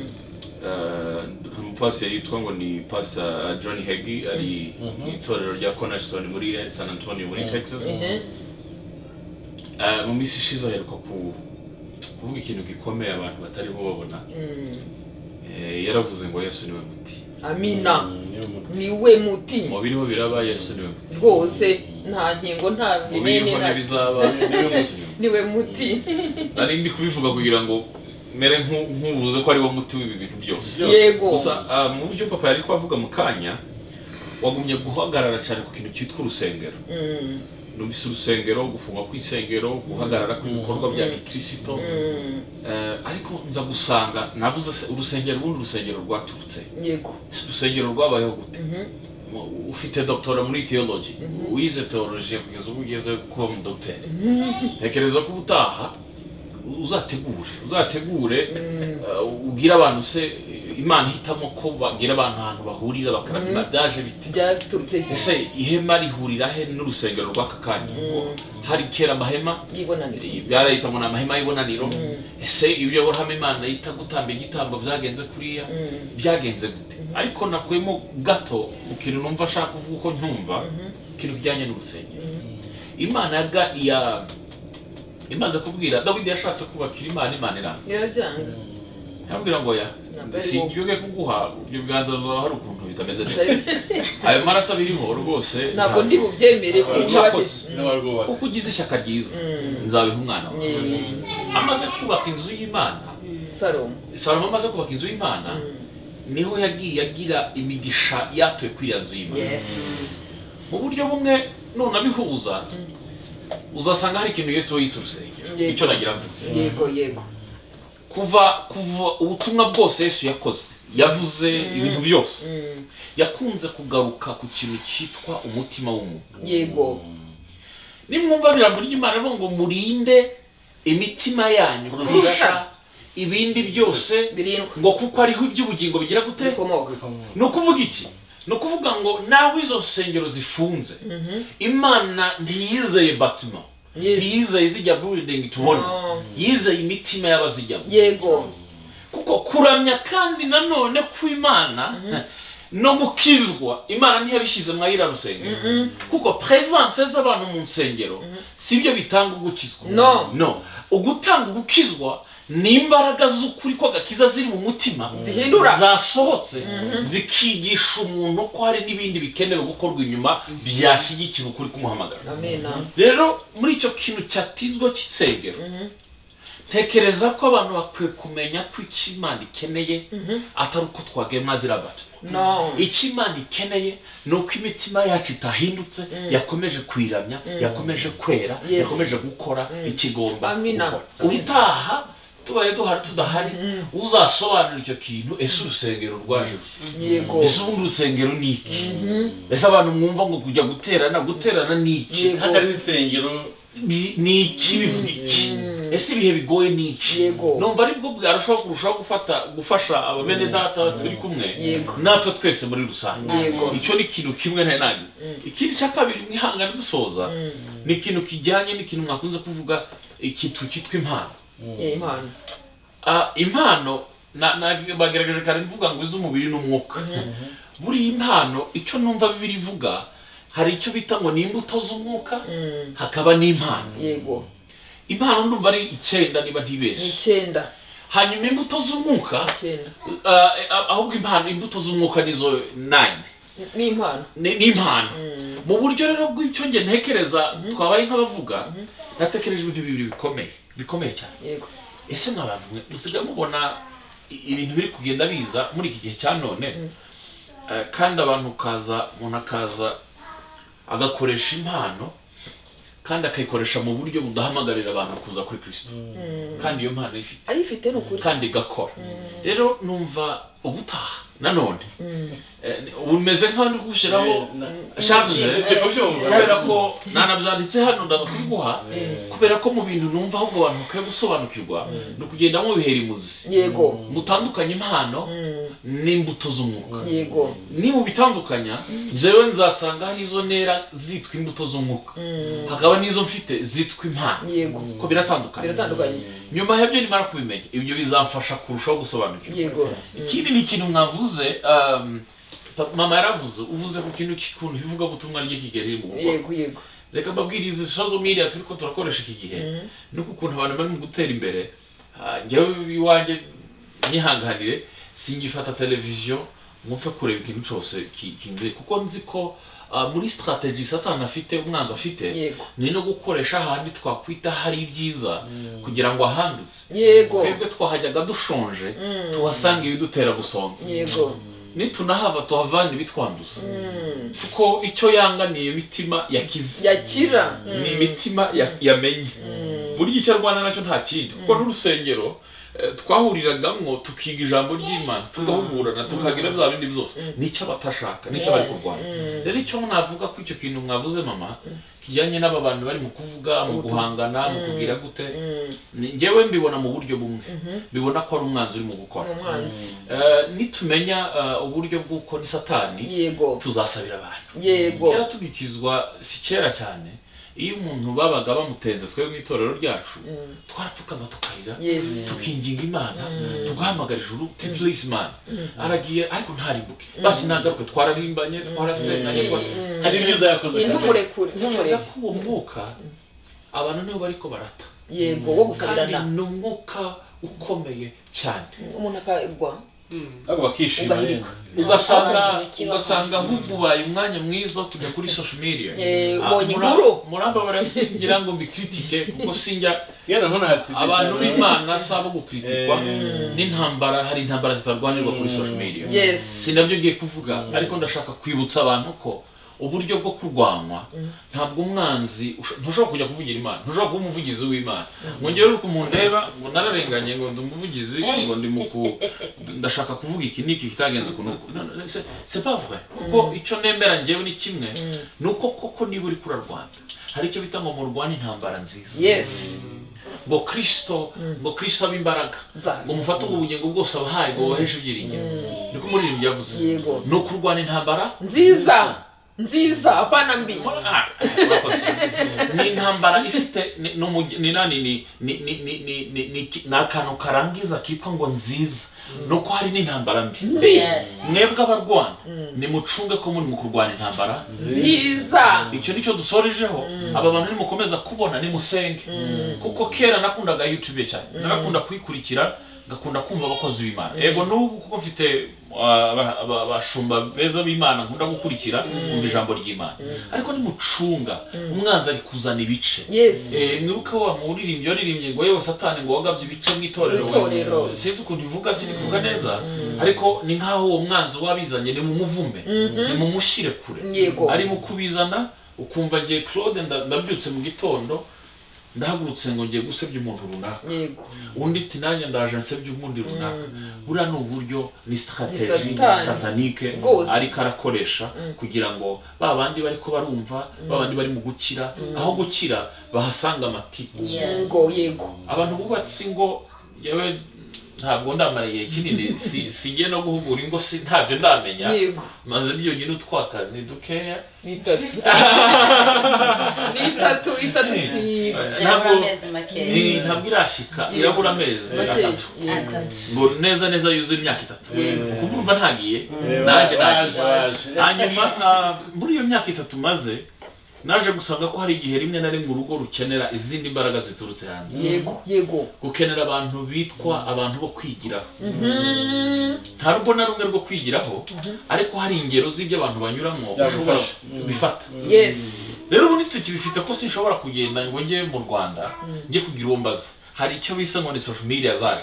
umupasiteri yitwa ngo ni pastor John Hagee ari mu itorero rya Cornerstone muri San Antonio muri Texas. Mhm. Eh, mu minsi ishize aheruka ku kuvuga ikintu gikomeye abantu batari babona. Eh, yaravuze ngo Yesu niwe muti. amina Niyo muti. niwe muti Mu biriho biraba Yesu niwe muti. rwose nta nkingo nta Mu binini biriho nta- ntibizaba niwe muti. niwe muti Nari ndi kubivuga kugira ngo mere nku- nkubuze ko ari wo muti w'ibi bintu byose. yego Gusa ah, mu buryo papa yari kuvuga mu kanya wagumye guhagarara cyane ku kintu cyitwa urusengero. Mm, Numvise urusengero, gufungwa kw'isengero, guhagarara kw'ibikorwa bya gikristo. mm, Eh, ariko nza gusanga navuze se urusengero ubundi urusengero rwaturutse. yego Urusengero rwabayeho gute? Mhm. Mu- Ufite doctora muri theology, wize theology kugeza ubu ugeze kuba mu doctor. Ntekereza ko ubutaha uzategure, uzategure eh, ubwira abantu se Imana ihitamo ko bagira abantu ahantu bahurira bakarabina byaje bite? byaturutse Ese ihema rihurira he n'urusengero rw'aka kanya? Ngo hari kera amahema y'ibonaniro byarahitamo n'amahema y'ibonaniro. Ese ibyo Abraham Imana yita gutamba igitambo byagenze kuriya byagenze gute? Ariko nakuyemo gato mu kintu numva ashaka kuvuga uko ntumva ikintu kijyanye n'urusengero. Imana yaga ya imaze kubwira Dawidi yashatse kubakira Imana Imana iranga. irabyanga Yambwira ngo ya Ntabwo ari si wowe. ibyo kuguha ibyo biganza bizaba hari ukuntu bitameze neza. Ayo maraso abiriho rwose ntabwo ndi bubyemere kuko Cyakoze. N'abarwubaka. kuko ugize ishyaka ryiza nzabiha umwana wawe. Amaze kubaka inzu y'Imana, salomo Salomo amaze kubaka inzu y'Imana niho yagiye agira imigisha yatuye kuri iyo nzu y'Imana. yes Mu buryo bumwe none abihuza uzasanga hari ikintu Yesu yise urusengero. Yego. Icyo nagira mvuge yego yego kuva kuva ubutumwa bwose Yesu yakoze yavuze ibintu byose yakunze kugaruka ku kintu cyitwa umutima w'umuntu. yego Nimwumva ijambo ry'Imana rivuga ngo murinde imitima yanyu kurusha ibindi byose birindwi ngo kuko ariho iby'ubugingo bigira gute. bikomoka Ni ukuvuga iki? Ni ukuvuga ngo nawe izo nsengero zifunze Imana ntiyizeye batuma Yes. ntiyizeye zijya building tubona Oh. yizeye imitima y'abazijyamo. yego Kuko kuramya kandi nanone kw'Imana no gukizwa Imana ntiyabishyize mwa ira rusengero. Kuko presence z'abantu mu nsengero sibyo bitanga ugukizwa. No. No. Ugutanga ugukizwa ni imbaraga z'ukuri ko gakiza ziri mu mutima Zihindura. zasohotse zikigisha umuntu ko hari n'ibindi bikenewe gukorwa inyuma byashyigikira ukuri kumuhamagara. amena Rero muri icyo kintu cyatinzwe cy'isengero ntekereza ko abantu bakwiye kumenya ko icyo Imana ikeneye atari uko twagema zirabata. no Icyo Imana ikeneye ni uko imitima yacu itahindutse yakomeje kwiramya yakomeje kwera Yes. yakomeje gukora ikigomba Amina. gukora. Amina. Ubutaha tubaye duhari tudahari uzasobanura icyo kintu. Ese urusengero rwaje iki? yego Ese ubundi urusengero ni iki? Ese abantu mwumva ngo kujya guterana guterana ni iki? Yego. Hatari insengero Bi- ni iki bivuga iki? Ese ibihe bigoye ni iki? Yego. Numva aribwo bwarushaho kurushaho gufata gufasha abamene data turi kumwe Yego. natwe twese muri rusange. Yego. Icyo ni ikintu kimwe ntari nagize. Ikindi cya kabiri mwihangane dusoza ni ikintu kijyanye n'ikintu mwakunze kuvuga ikintu cyitwa impano. Eh, impano Ah, impano na na- bagaragaje kare mvuga ngo iz'umubiri n'umwuka buri impano icyo numva bibiri ivuga hari icyo bita ngo ni imbuto z'umwuka hakaba n'impano yego impano ndumva ari icyenda niba ntibeshye ni icyenda hanyuma imbuto z'umwuka icyenda uh, ahubwo impano imbuto z'umwuka nizo nine ni impano ni ni impano mu buryo rero bw'icyo nge ntekereza twabaye nk'abavuga natekereje ibintu bibiri bikomeye bikomeye cyane yego ese mwabantu mwe musigaye mubona i- ibintu biri kugenda biza muri iki gihe cya none eh, kandi abantu kaza umuntu akaza agakoresha impano kandi akayikoresha mu buryo budahamagarira abantu kuza kuri Kristo kandi iyo mpano ifite ayifite ni ukuri kandi igakora rero numva ubutaha nanone eh, ubu meze nk'abandi kugushyiraho charge kubera ko nanabyanditse hano ndaza kubiguha kubera ko mu bintu numva ahubwo abantu bakwiye gusobanukirwa ni ukugenda mubihera imuzi yego mutandukanye impano n'imbuto z'umwuka yego ni mu bitandukanya jewe nzasanga hari izo ntera zitwa imbuto z'umwuka hakaba n'izo mfite zitwa impano yego ko biratandukanye biratandukanye nyuma y'ibyo nimara kubimenya ibyo bizamfasha kurushaho gusobanukirwa yego ikindi ni ikintu mwavuze um, pa- mama yaravuze uvuze ku kintu cy'ukuntu ivuga butumwa rye kigeri mu gukora yego yego reka mbabwirize social media turiko turakoresha iki gihe nuko ukuntu abantu bari mu gutera imbere ah, njyewe iwanjye nyihanganire singifata televiziyo ngumfe kureba ikintu cyose ki- kinze kuko nzi ko ah, muri strategy satani afite umwanzi afite Yego. ni no gukoresha ahandi twakwita hari ibyiza kugira ngo ahanduze yego twebwe twahajyaga dushonje tuhasanga ibidutera gusonza yego nitunahava tuhavana ibitwanduza kuko icyo yanga ni imitima yakize yakira ni imitima ya- yamenye burya icyo arwana nacyo nta kindi kuko n'urusengero eh, twahuriragamo tukiga ijambo ry'Imana tugahugurana tukagira bya bindi byose nicyo batashaka nicyo bari kurwana rero icyo navuga ko icyo kintu mwavuze mama kijyanye n'aba bantu bari mu kuvuga mu guhangana mu kugira gute ni- njyewe mbibona mu buryo bumwe mbibona ko ari umwanzi uri mu gukora umwanzi Eh, nitumenya eh, uburyo bw'uko ni satani yego tuzasabira abantu yego kera tugikizwa si kera cyane iyo umuntu babaga bamutenze twebwe mu itorero ryacu twarapfukama tukarira Yes. tukinginga imana tugahamagara ijuru ti please man aragiye ariko ntarimbuke basi nagaruke twararimbanye twarasenganye twa- hari ibyiza yakoze ntumurekure ntekereza ntumureke ko uwo mwuka abantu nibo bariko barata yego wo kandi gusabirana ni umwuka ukomeye cyane umuntu akagwa ariko bakishima Ugahirika. yenda ugasanga Abazi ikibazo. ugasanga ahubwo ubaye umwanya mwiza wo kujya kuri social media Eh, Ah, ubonye mura- inkuru. muramba barasingira ngo mbikritike kuko sinjya yenda ntunahati abantu b'Imana sabo gukritikwa Eh. n'intambara hari intambara zitarwanirwa kuri social media yes sinabyo ngiye kuvuga ariko ndashaka kwibutsa abantu ko uburyo bwo kurwanwa ntabwo umwanzi usho- ntushobora kujya kuvugira Imana ntushobora kuba umuvugizi w'Imana ngo ngere uko mundeba ngo nararenganye ngo ndi umuvugizi ngo ndi muku ndashaka kuvuga iki niki kitagenze kunuko No, no, c'est c'est pas vrai kuko icyo nemera njyewe ni kimwe nuko koko niba uri kurarwana hari icyo bita ngo murwane intambara nziza yes ngo Kristo ngo Kristo abimbaraga Za- ngo mufate ubugingo bwose abahaye ngo boheshe ibyiringiro niko umuririmbyi yavuze Yego. ni ukurwana intambara nziza nziza apana mbi Ah, murakoze. ni intambara ifite ni- ni umugi- ni nani ni ni ni ni ni ni ni ni akantu karangiza kitwa ngo nziza nuko hari n'intambara mbi mbi Yes. mwebwe abarwana nimucunge ko muri mu kurwana intambara nziza icyo nicyo dusorejeho aba bantu nimukomeza kubona nimusenge kuko kera nakundaga YouTube cyane narakunda kuyikurikira ngakunda kumva abakozi b'Imana ego n'ubu kuko mfite ah, aba- aba- abashumba beza b'Imana nkunda gukurikira kumva ijambo ry'Imana ariko nimucunga umwanzi ari kuzana ibice yes Eh, mwibuke wa muririmbyi waririmbye ngo yewe satani ngo wagabye ibice mu itorero we. Itorero. sinzi ukuntu ivuga sinikuvuga neza ariko ni nk'aho uwo mwanzi wabizanye ni mumuvume ni mumushyire kure Yego. ari mu kubizana ukumva ngiye Claude nda- ndabyutse mu gitondo ndahagurutse ngo ngiye gusebya umuntu runaka yego undi ati nanjye ndaje nsebya umundi runaka buriya ni uburyo ni strategy Satani. satanike Rwose. ariko arakoresha kugira ngo ba bandi bariko barumva ba bandi bari mu gukira aho gukira bahasanga amatiku Yes. ngo yego abantu bubatse ingo yewe ntabwo ndamara igihe kinini si singiye no guhugura ingo si ntabyo ndamenya yego maze byonyine utwaka ni dukeya ni itatu ni itatu itatu ni ntabwo amezi makeya. ni- ntabwo irashika irabura amezi makeya atatu yego atatu ngo neza neza yuzuye imyaka itatu Yego. kuko urumva ntagiye Eh, nanjye waje, nagiye waje. hanyuma ah, muri iyo myaka itatu maze naje gusanga ko hari igihe rimwe na rimwe urugo rukenera izindi mbaraga ziturutse hanze yego yego gukenera abantu bitwa abantu bo kwigiraho nta rugo na rumwe rwo kwigiraho ariko hari ingero z'ibyo abantu banyuramo ushobora Byagufasha. bifata yes rero ubu ntitukibifite ko sinshobora kugenda ngo njye mu Rwanda njye kugira uwo mbaza hari icyo bise ngo ni social media zaje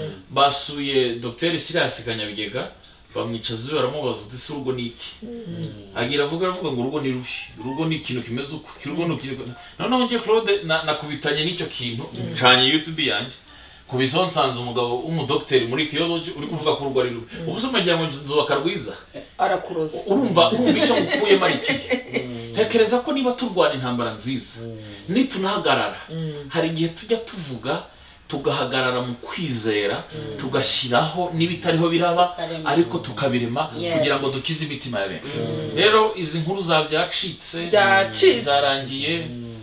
basuye Dr Silas Kanyabigega bamwicaza baramubaza uti se urugo ni iki agira avuga avuga ngo urugo ni rubi urugo ni ikintu kimeze uko urugo ni ikintu noneho njye Claude na- nakubitanye n'icyo kintu ncanye YouTube yanjye kubiso nsanze umugabo w'umudokiteri muri theology uri kuvuga ko urugo ari rubi ubu se umagira ngo nzubaka rwiza arakuroza urumva urumva icyo mukuyemo ari iki ntekereza ko niba turwana intambara nziza nitunahagarara hari igihe tujya tuvuga tugahagarara mu kwizera tugashyiraho n'ibitariho biraba Tukarema. ariko tukabirema Yes. kugira ngo dukize imitima ya benshi rero izi nkuru za byacitse byacitse zarangiye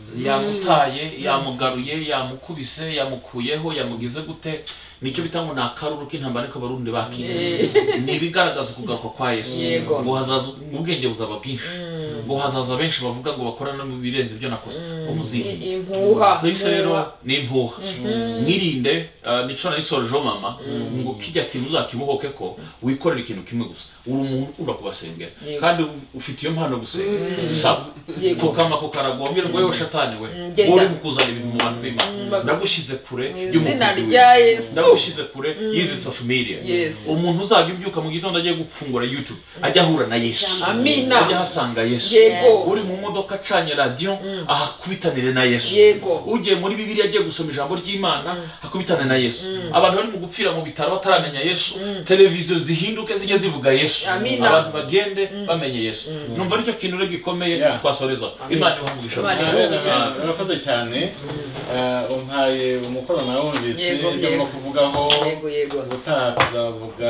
yamutaye yamugaruye yamukubise yamukuyeho yamugize gute nicyo bita ngo ni akaruru k'intambara ariko abarundi bakize ni ibigaragaza ukugaruka kwa Yesu Yego. ngo hazaza ubwenge buzaba bwinshi ngo hazaza benshi bavuga ngo bakorana mu birenze ibyo nakoze ngo muzirinde impuha twese rero ni impuha mwirinde ah, nico nayisorejeho mama ngo kijya kintu uzakibohoke ko wikorera ikintu kimwe gusa uri umuntu urakubasengera Yego. kandi ufite iyo mpano gusenga saba Yego. pfukama ku karagombye ngo yewe shatani we Genda. wowe uri kuzana ibintu mu bantu b'Imana ndagushize kure mu izina y'umukunzi rya wiwe. Yesu ndagushize kure y'izi social media Yes. umuntu uzajya ubyuka mu gitondo agiye gufungura YouTube ajya ahura na Yesu Amina. ajya hasanga Yesu Yego. uri mu modoka acanye radio ahakubitanire na Yesu Yego. ugiye muri Bibiliya agiye gusoma ijambo ry'Imana akubitane na Yesu abantu bari mu gupfira mu bitaro bataramenya Yesu televiziyo zihinduke zijye zivuga Yesu Amina. abantu bagende bamenye Yesu numva nicyo kintu rero gikomeye Yeah. twasoreza Imana ibamugisha Imana urakoze cyane Eh, umpaye umukoro nawe wumvise Yego, ibyo yego. no kuvugaho yego yego ubutaha tuzavuga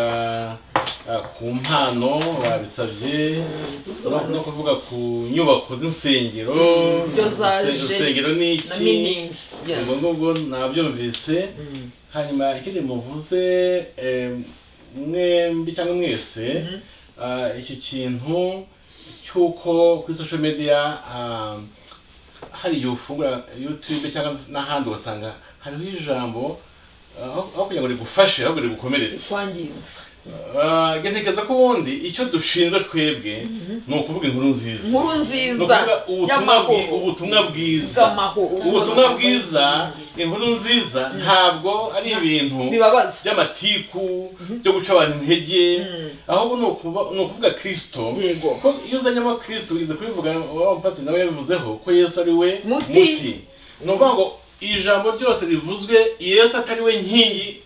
eh, ku mpano babisabye no- no kuvuga ku nyubako z'insengero byo zaje. insengero ni na iki meaning yes ubwo ngubwo nabyumvise hanyuma ikindi muvuze eh, mwembi cyangwa mwese ah, icyo kintu cy'uko kuri social media ah, hari igihe ufungura YouTube cyangwa n'ahandi ugasanga hariho ijambo ah, aho aho kugira ngo rigufashe ahubwo rigukomeretse kwangiza Ah, njye ntekereza ko ubundi icyo dushinzwe twebwe ni ukuvuga inkuru nziza inkuru ni nziza ukuvuga ubutumwa bwi- y'amahoro ubutumwa bwiza bw'amahoro ubutumwa bwiza inkuru nziza ntabwo ari ibintu bibabaza by'amatiku byo guca abantu intege ahubwo ni ukuba- ni ukuvuga Kristo Yego. ko iyo uzanyemo Kristo ugize kubivuga wa pastor nawe yabivuzeho ko Yesu ari we Muti. ni ukuvuga ngo ijambo ryose rivuzwe Yesu atari we nkingi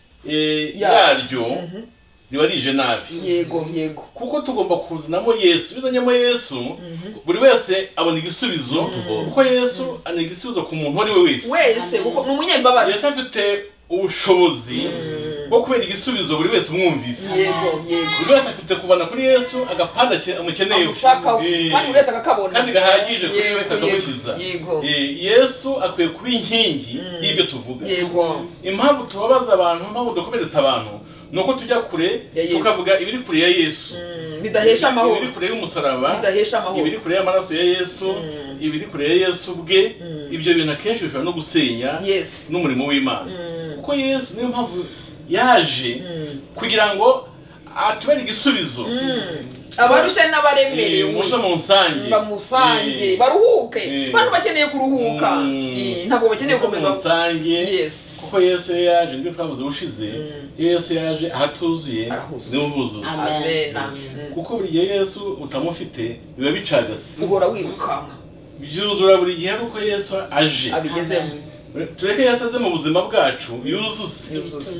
eh, Ya- yaryo riba rije nabi yego yego kuko tugomba kuzanamo Yesu bizanyemo Yesu buri wese abona igisubizo kuko Yesu ana igisubizo ku muntu uwo ari we wese wese kuko ni umunyambabazi Yesu afite ubushobozi bwo kubera igisubizo buri wese umwumvise yego yego buri wese afite kuvana kuri Yesu agapanda ke- amukeneye amushaka Eh, kandi buri wese akakabona kandi gahagije kuri we Yego, kakamukiza yego Eh, Yesu akwiye kuba inkingi y'ibyo tuvuga yego impamvu tubabaza abantu impamvu dukomeretsa abantu nuko tujya kure Ya Yesu. tukavuga ibiri kure ya Yesu Mm, bidahesha amahoro ibiri kure y'umusaraba bidahesha amahoro ibiri kure y'amaraso ya Yesu ibiri kure ya Yesu bwe ibyo bintu akenshi bishobora no gusenya yes n'umurimo w'Imana kuko Yesu niyo mpamvu yaje kugira ngo atubere igisubizo abarushe Eh, n'abaremerewe muze mu nsange bamusange Eh, baruhuke Eh. abantu bakeneye kuruhuka Mm. Eh, ntabwo bakeneye muze mu gukomeza nsange yes kuko Yesu iyo yaje nibyo twavuze ubushize iyo Yesu yaje ahatuzuye Arahuzuza. niwe ubuzuza amen kuko buri gihe Yesu utamufite biba bicagase uhora wirukanka byuzura buri gihe kuko Yesu aje abigezemo tureke Yesu aze mu buzima bwacu yuzuze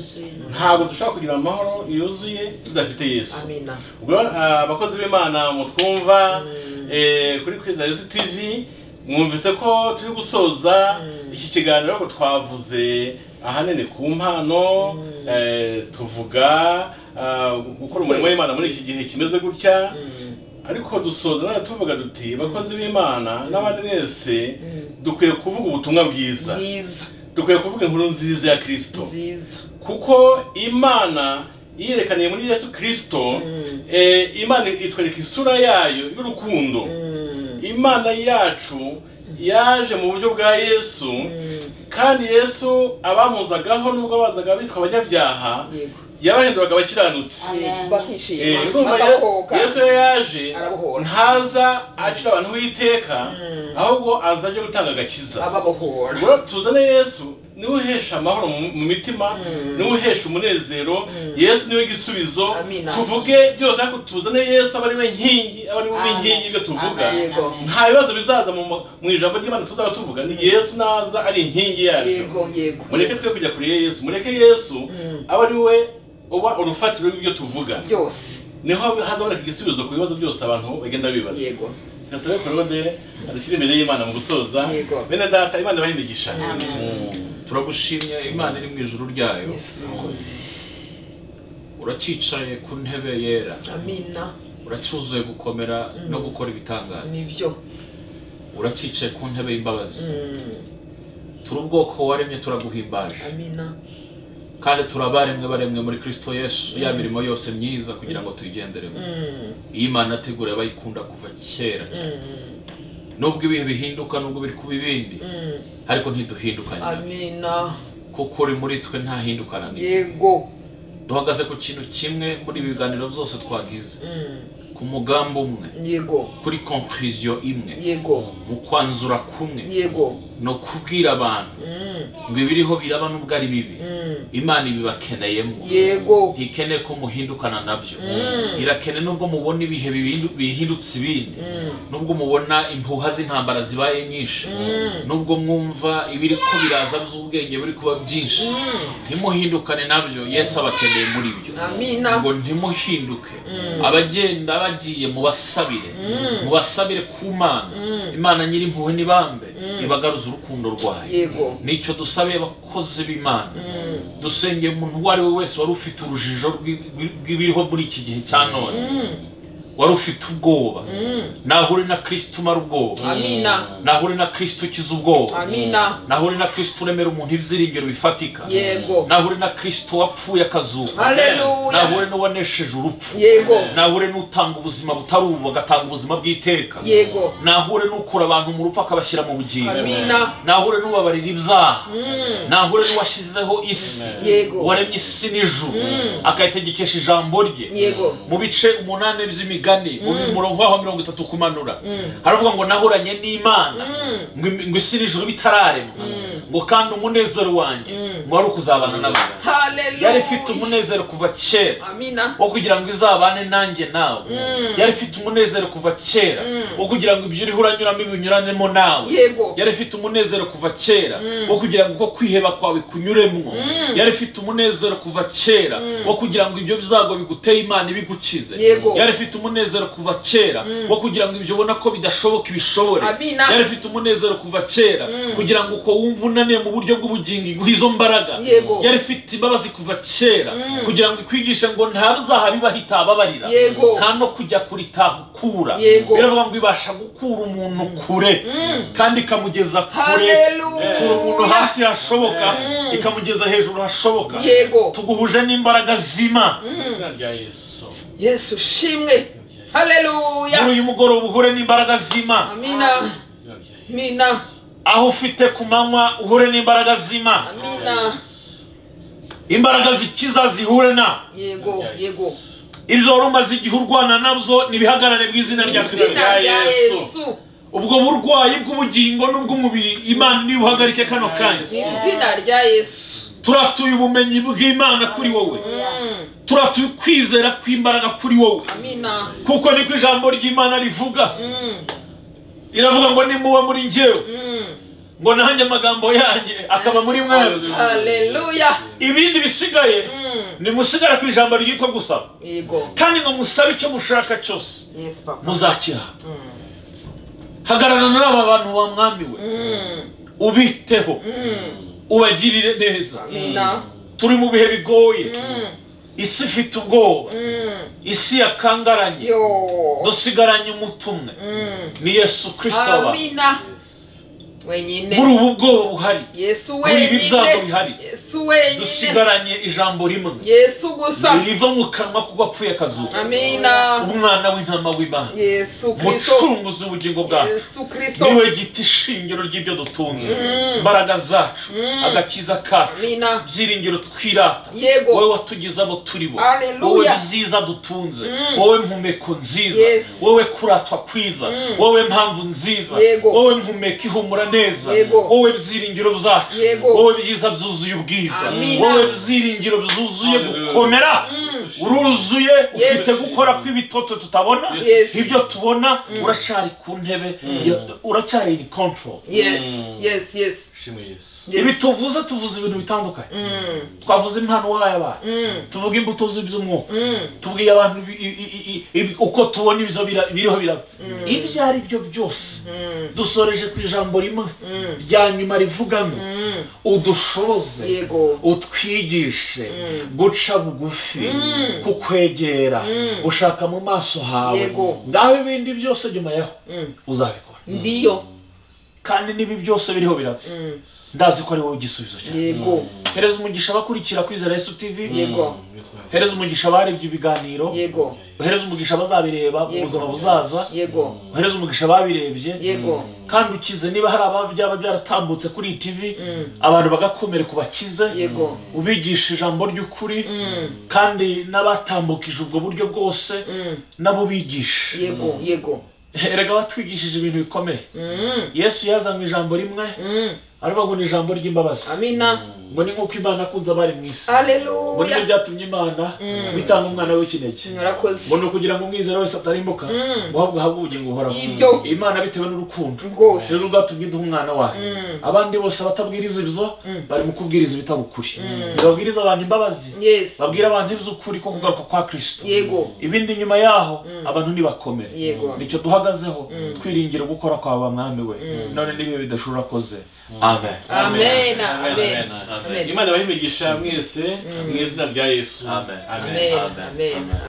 ntabwo dushobora kugira amahoro yuzuye tudafite Yesu amina ubwo ah, abakozi b'Imana mutwumva eh, kuri Kwizera Yesu T V mwumvise ko turi gusoza iki kiganiro ko twavuze ahanini ku mpano eh, tuvuga ah, gukora umurimo w'Imana muri iki gihe kimeze gutya ariko dusoza nawe tuvuga duti bakozi b'Imana n'abandi mwese dukwiye kuvuga ubutumwa bwiza bwiza dukwiye kuvuga inkuru nziza ya Kristo nziza kuko Imana yerekaniye muri Yesu Kristo eh, Imana itwereka isura yayo y'urukundo. Imana yacu yaje mu buryo bwa Yesu kandi Yesu abamuzagaho nubwo bazaga bitwa abanyabyaha yabahinduraga abakiranutsi. bakishima Yesu yaje ntaza acira abantu w'iteka ahubwo azaje gutanga agakiza. ababohora Tuzane Yesu niwe uhesha amahoro mu mitima, niwe uhesha umunezero. Yesu niwe gisubizo. Tuvuge byose ariko tuzane Yesu abari we nkingi, abari we nkingi ibyo tuvuga. Nta bibazo bizaza mu ijambo ry'Imana tuzaba tuvuga, ni Yesu naza ari inkingi yacu. yego yego Mureke twe kujya kuri Yesu, mureke Yesu abari we uba urufatiro rw'ibyo tuvuga byose, niho hazaboneka igisubizo ku bibazo byose abantu bagenda bibaza. yego Gasabe Claude adushyira imbere y'Imana mu gusoza. Bene data, Imana bahimigisha. turagushimye Imana iri mu ijuru ryayo. Yesu urakoze. uracicaye ku ntebe yera. amina. uracyuzuye gukomera no gukora ibitangaza. nibyo. uracicaye ku ntebe y'imbabazi. turi ubwoko waremye turaguhimbaje. amina. kandi turabaremwe baremwe muri Kristo Yesu ya mirimo yose myiza kugira ngo tuyigenderemo. iyi Imana ategura abayikunda kuva kera. nubwo ibihe bihinduka nubwo biri kuba ibindi ariko ntiduhindukanye. amina. kuko uri muri twe ntahindukana. yego. duhagaze ku kintu kimwe muri ibi biganiro byose twagize. ku mugambi umwe. yego. kuri conclusion imwe. yego. mu kwanzura kumwe. yego. no kubwira abantu ngo ibiriho biraba nubwo ari bibi Imana ibibakeneyemo. yego. ikeneye ko muhindukana nabyo. irakene nubwo mubona ibihe bihindutse ibindi, nubwo mubona impuha z'intambara zibaye nyinshi, nubwo mwumva ibiri ko biraza by'ubwenge biri kuba byinshi, ntimuhindukane nabyo. Yesu abakeneye muri byo. amina. ngo ntimuhinduke. abagenda bagiye mubasabire, mubasabire ku Mana. Imana nyiri impuhwe n'ibambe ibagaruza urukundo rwayo. yego. Nico dusabe abakozi b'Imana. dusengeye umuntu uwo ari we wese wari ufite urujijo rw'ibiriho muri iki gihe cya none, wari ufite ubwoba, nahure na Kristo umara ubwoba. amina. nahure na Kristo ukiza ubwoba. amina. nahure na Kristo uremera umuntu ibyiringiro bifatika. yego. nahure na Kristo wapfuye akazuka. Haleluya. nahure n'uwanesheje urupfu. yego. nahure n'utanga ubuzima butari ubu agatanga ubuzima bw'iteka. yego. nahure n'ukura abantu mu rupfu akabashyira mu bugingo. amina. nahure n'ubabarira ibyaha. nahure n'uwashyizeho isi. yego. waremye isi n'ijuru akayitegekesha ijambo rye. yego. mu bice umunani by'imigani mu murongo wa mirongo itatu kumanura haravuga ngo nahuranye n'Imana ngo isi n'ijuru bitararemwa, ngo kandi umunezero wanjye ngo wari ukuzabana n'abantu. Haleluya. yari ifite umunezero kuva kera amina. wo kugira ngo izabane nanjye nawe. yari ifite umunezero kuva kera wo kugira ngo ibyo uriho uranyuramo ibinyuranemo nawe. yego. yari ifite umunezero kuva kera wo kugira ngo uko kwiheba kwawe kunyuremwo. yari ifite umunezero kuva kera wo kugira ngo ibyo bizago biguteye Imana ibigukize. yego. yari ifite umunezero kuva kera wo kugira ngo ibyo ubona ko bidashoboka ibishobore. amina. yari ifite umunezero kuva kera kugira ngo uko wumva unaniye mu buryo bw'ubugingo iguhe izo mbaraga. yego. yari ifite imbabazi kuva kera kugira ngo ikwigishe ngo nta bizaha bibaho itababarira, yego. nta no kujya kuritahukura. yego. biravuga ngo ibasha gukura umuntu kure kandi ikamugeza kure. Haleluya. ikura umuntu hasi hashoboka ikamugeza hejuru hashoboka. yego. tuguhuje n'imbaraga zima. Izina rya Yesu. Yesu shimwe. Haleluya. muri uyu mugoroba uhure n'imbaraga zima. amina. Izina rya Yesu. amina. aho ufite ku manywa uhure n'imbaraga zima. amina. imbaraga zikiza zihure na. yego. yego. ibyo wari umaze igihe urwana nabyo nibihagarare bw'izina rya Kristo. izina rya Yesu. ubwo burwayi bw'ubugingo n'ubw'umubiri Imana nibuhagarike kano kanya. izina rya Yesu. turatuye ubumenyi bw'Imana kuri wowe. turatuye kwizera kw'imbaraga kuri wowe. amina. kuko niko ijambo ry'Imana rivuga. iravuga ngo nimuwe muri njyewe ngo nanjye amagambo yanjye akaba muri mwe. Haleluya. ibindi bisigaye nimusigara ku ijambo ryitwa gusaba. yego. kandi ngo musabe icyo mushaka cyose yes papa. muzakiha. hagararana n'aba bantu wamwamiwe ubiteho ubagirire neza. amina Turi mu bihe bigoye, Mm. isi ifite ubwoba, Mm. isi yakangaranye, yo dusigaranye umutumwe Mm. ni Yesu Kristo aba. amina wenyine Muri ubu bwoba buhari, Yesu muri ibi byago wenyine bihari, Yesu wenyine dusigaranye ijambo rimwe Yesu gusa riva mu kanwa kuko apfuye akazuka, amina umwana w'intama w'Imana, Yesu Kristo mucunguzi w'ubugingo bwacu, Yesu Kristo niwe giti shingiro ry'ibyo dutunze, imbaraga zacu, agakiza kacu, amina byiringiro twirata, Yego. wowe watugize abo turi bo, Hallelujah. wowe byiza dutunze, wowe mpumeko nziza, Yes. wowe kuratwa kwiza, wowe mpamvu nziza, Yego. wowe mpumeko ihumura neza, Yego. wowe byiringiro byacu, Yego. wowe byiza byuzuye ubwiza, Amina. wowe byiringiro byuzuye Hallelujah. gukomera, uruzuye Yes. ufite gukora kw'ibitoto tutabona, Yes. ibyo tubona uracari ku ntebe, ya- uracyari in control. yes yes yes Shimwe Yesu. yes Ibi tuvuze tuvuze ibintu bitandukanye, Mm. twavuze impano wahaye abantu, Mm. tuvuga imbuto z'iby'umwuka, Mm. tubwiye abantu ibi- i- i- i- ibi- uko tubona ibyo bira- biriho biraba, ibyo ari byo byose. Mm. Dusoreje ku ijambo rimwe Mm. rya nyuma rivuga ngo Mm. udushoboze, Yego. utwigishe guca bugufi, Mm. kukwegera, Mm. gushaka mu maso hawe, Yego. ngaho ibindi byose nyuma yaho Mm. uzabikora, ndiyo kandi n'ibi byose biriho biraba, Mm. ndazi ko ari wowe igisubizo cyawe. yego Hereza umugisha abakurikira Kwizera Yesu T V, yego hereza umugisha abarebye ibiganiro, yego hereza umugisha abazabireba mu Yego. buzima buzaza, yego hereza umugisha ababirebye, yego kandi ukize niba hari ababa byaba byaratambutse kuri iyi T V, Mm. abantu bagakomera kubakize, yego ubigisha ijambo ry'ukuri, Mm. kandi n'abatambukije ubwo buryo bwose Mm. nabo bigisha. yego yego Erega batwigishije ibintu bikomeye. Mm. Yesu yazanywe ijambo rimwe, Mm. aravuga ngo ni ijambo ry'imbabazi, amina ngo ni nk'uko Imana akunze abari mu isi, ngo haleluya nibyo byatumye Imana bitanga umwana w'ikinege, murakoze ngo ni ukugira ngo umwizera wese atarimbuka, Mm. ngo ahubwo ahabwe ubugingo buhoraho. Ibyo. Imana bitewe n'urukundo rwose rero rwatumye iduha umwana wayo. Mm. Abandi bose batabwiriza ibyo bari mu kubwiriza ibitaba ukuri, babwiriza abantu imbabazi, yes babwira abantu iby'ukuri ko kugaruka kwa Kristo. yego Ibindi nyuma yaho abantu nibakomere, Yego. nicyo duhagazeho, twiringira gukora kwa mwami we, none n'ibihe bidashobora akoze. Amen. amen amen Amen. amen Imana ibahe imigisha mwese mu izina rya Yesu. Amen. amen amen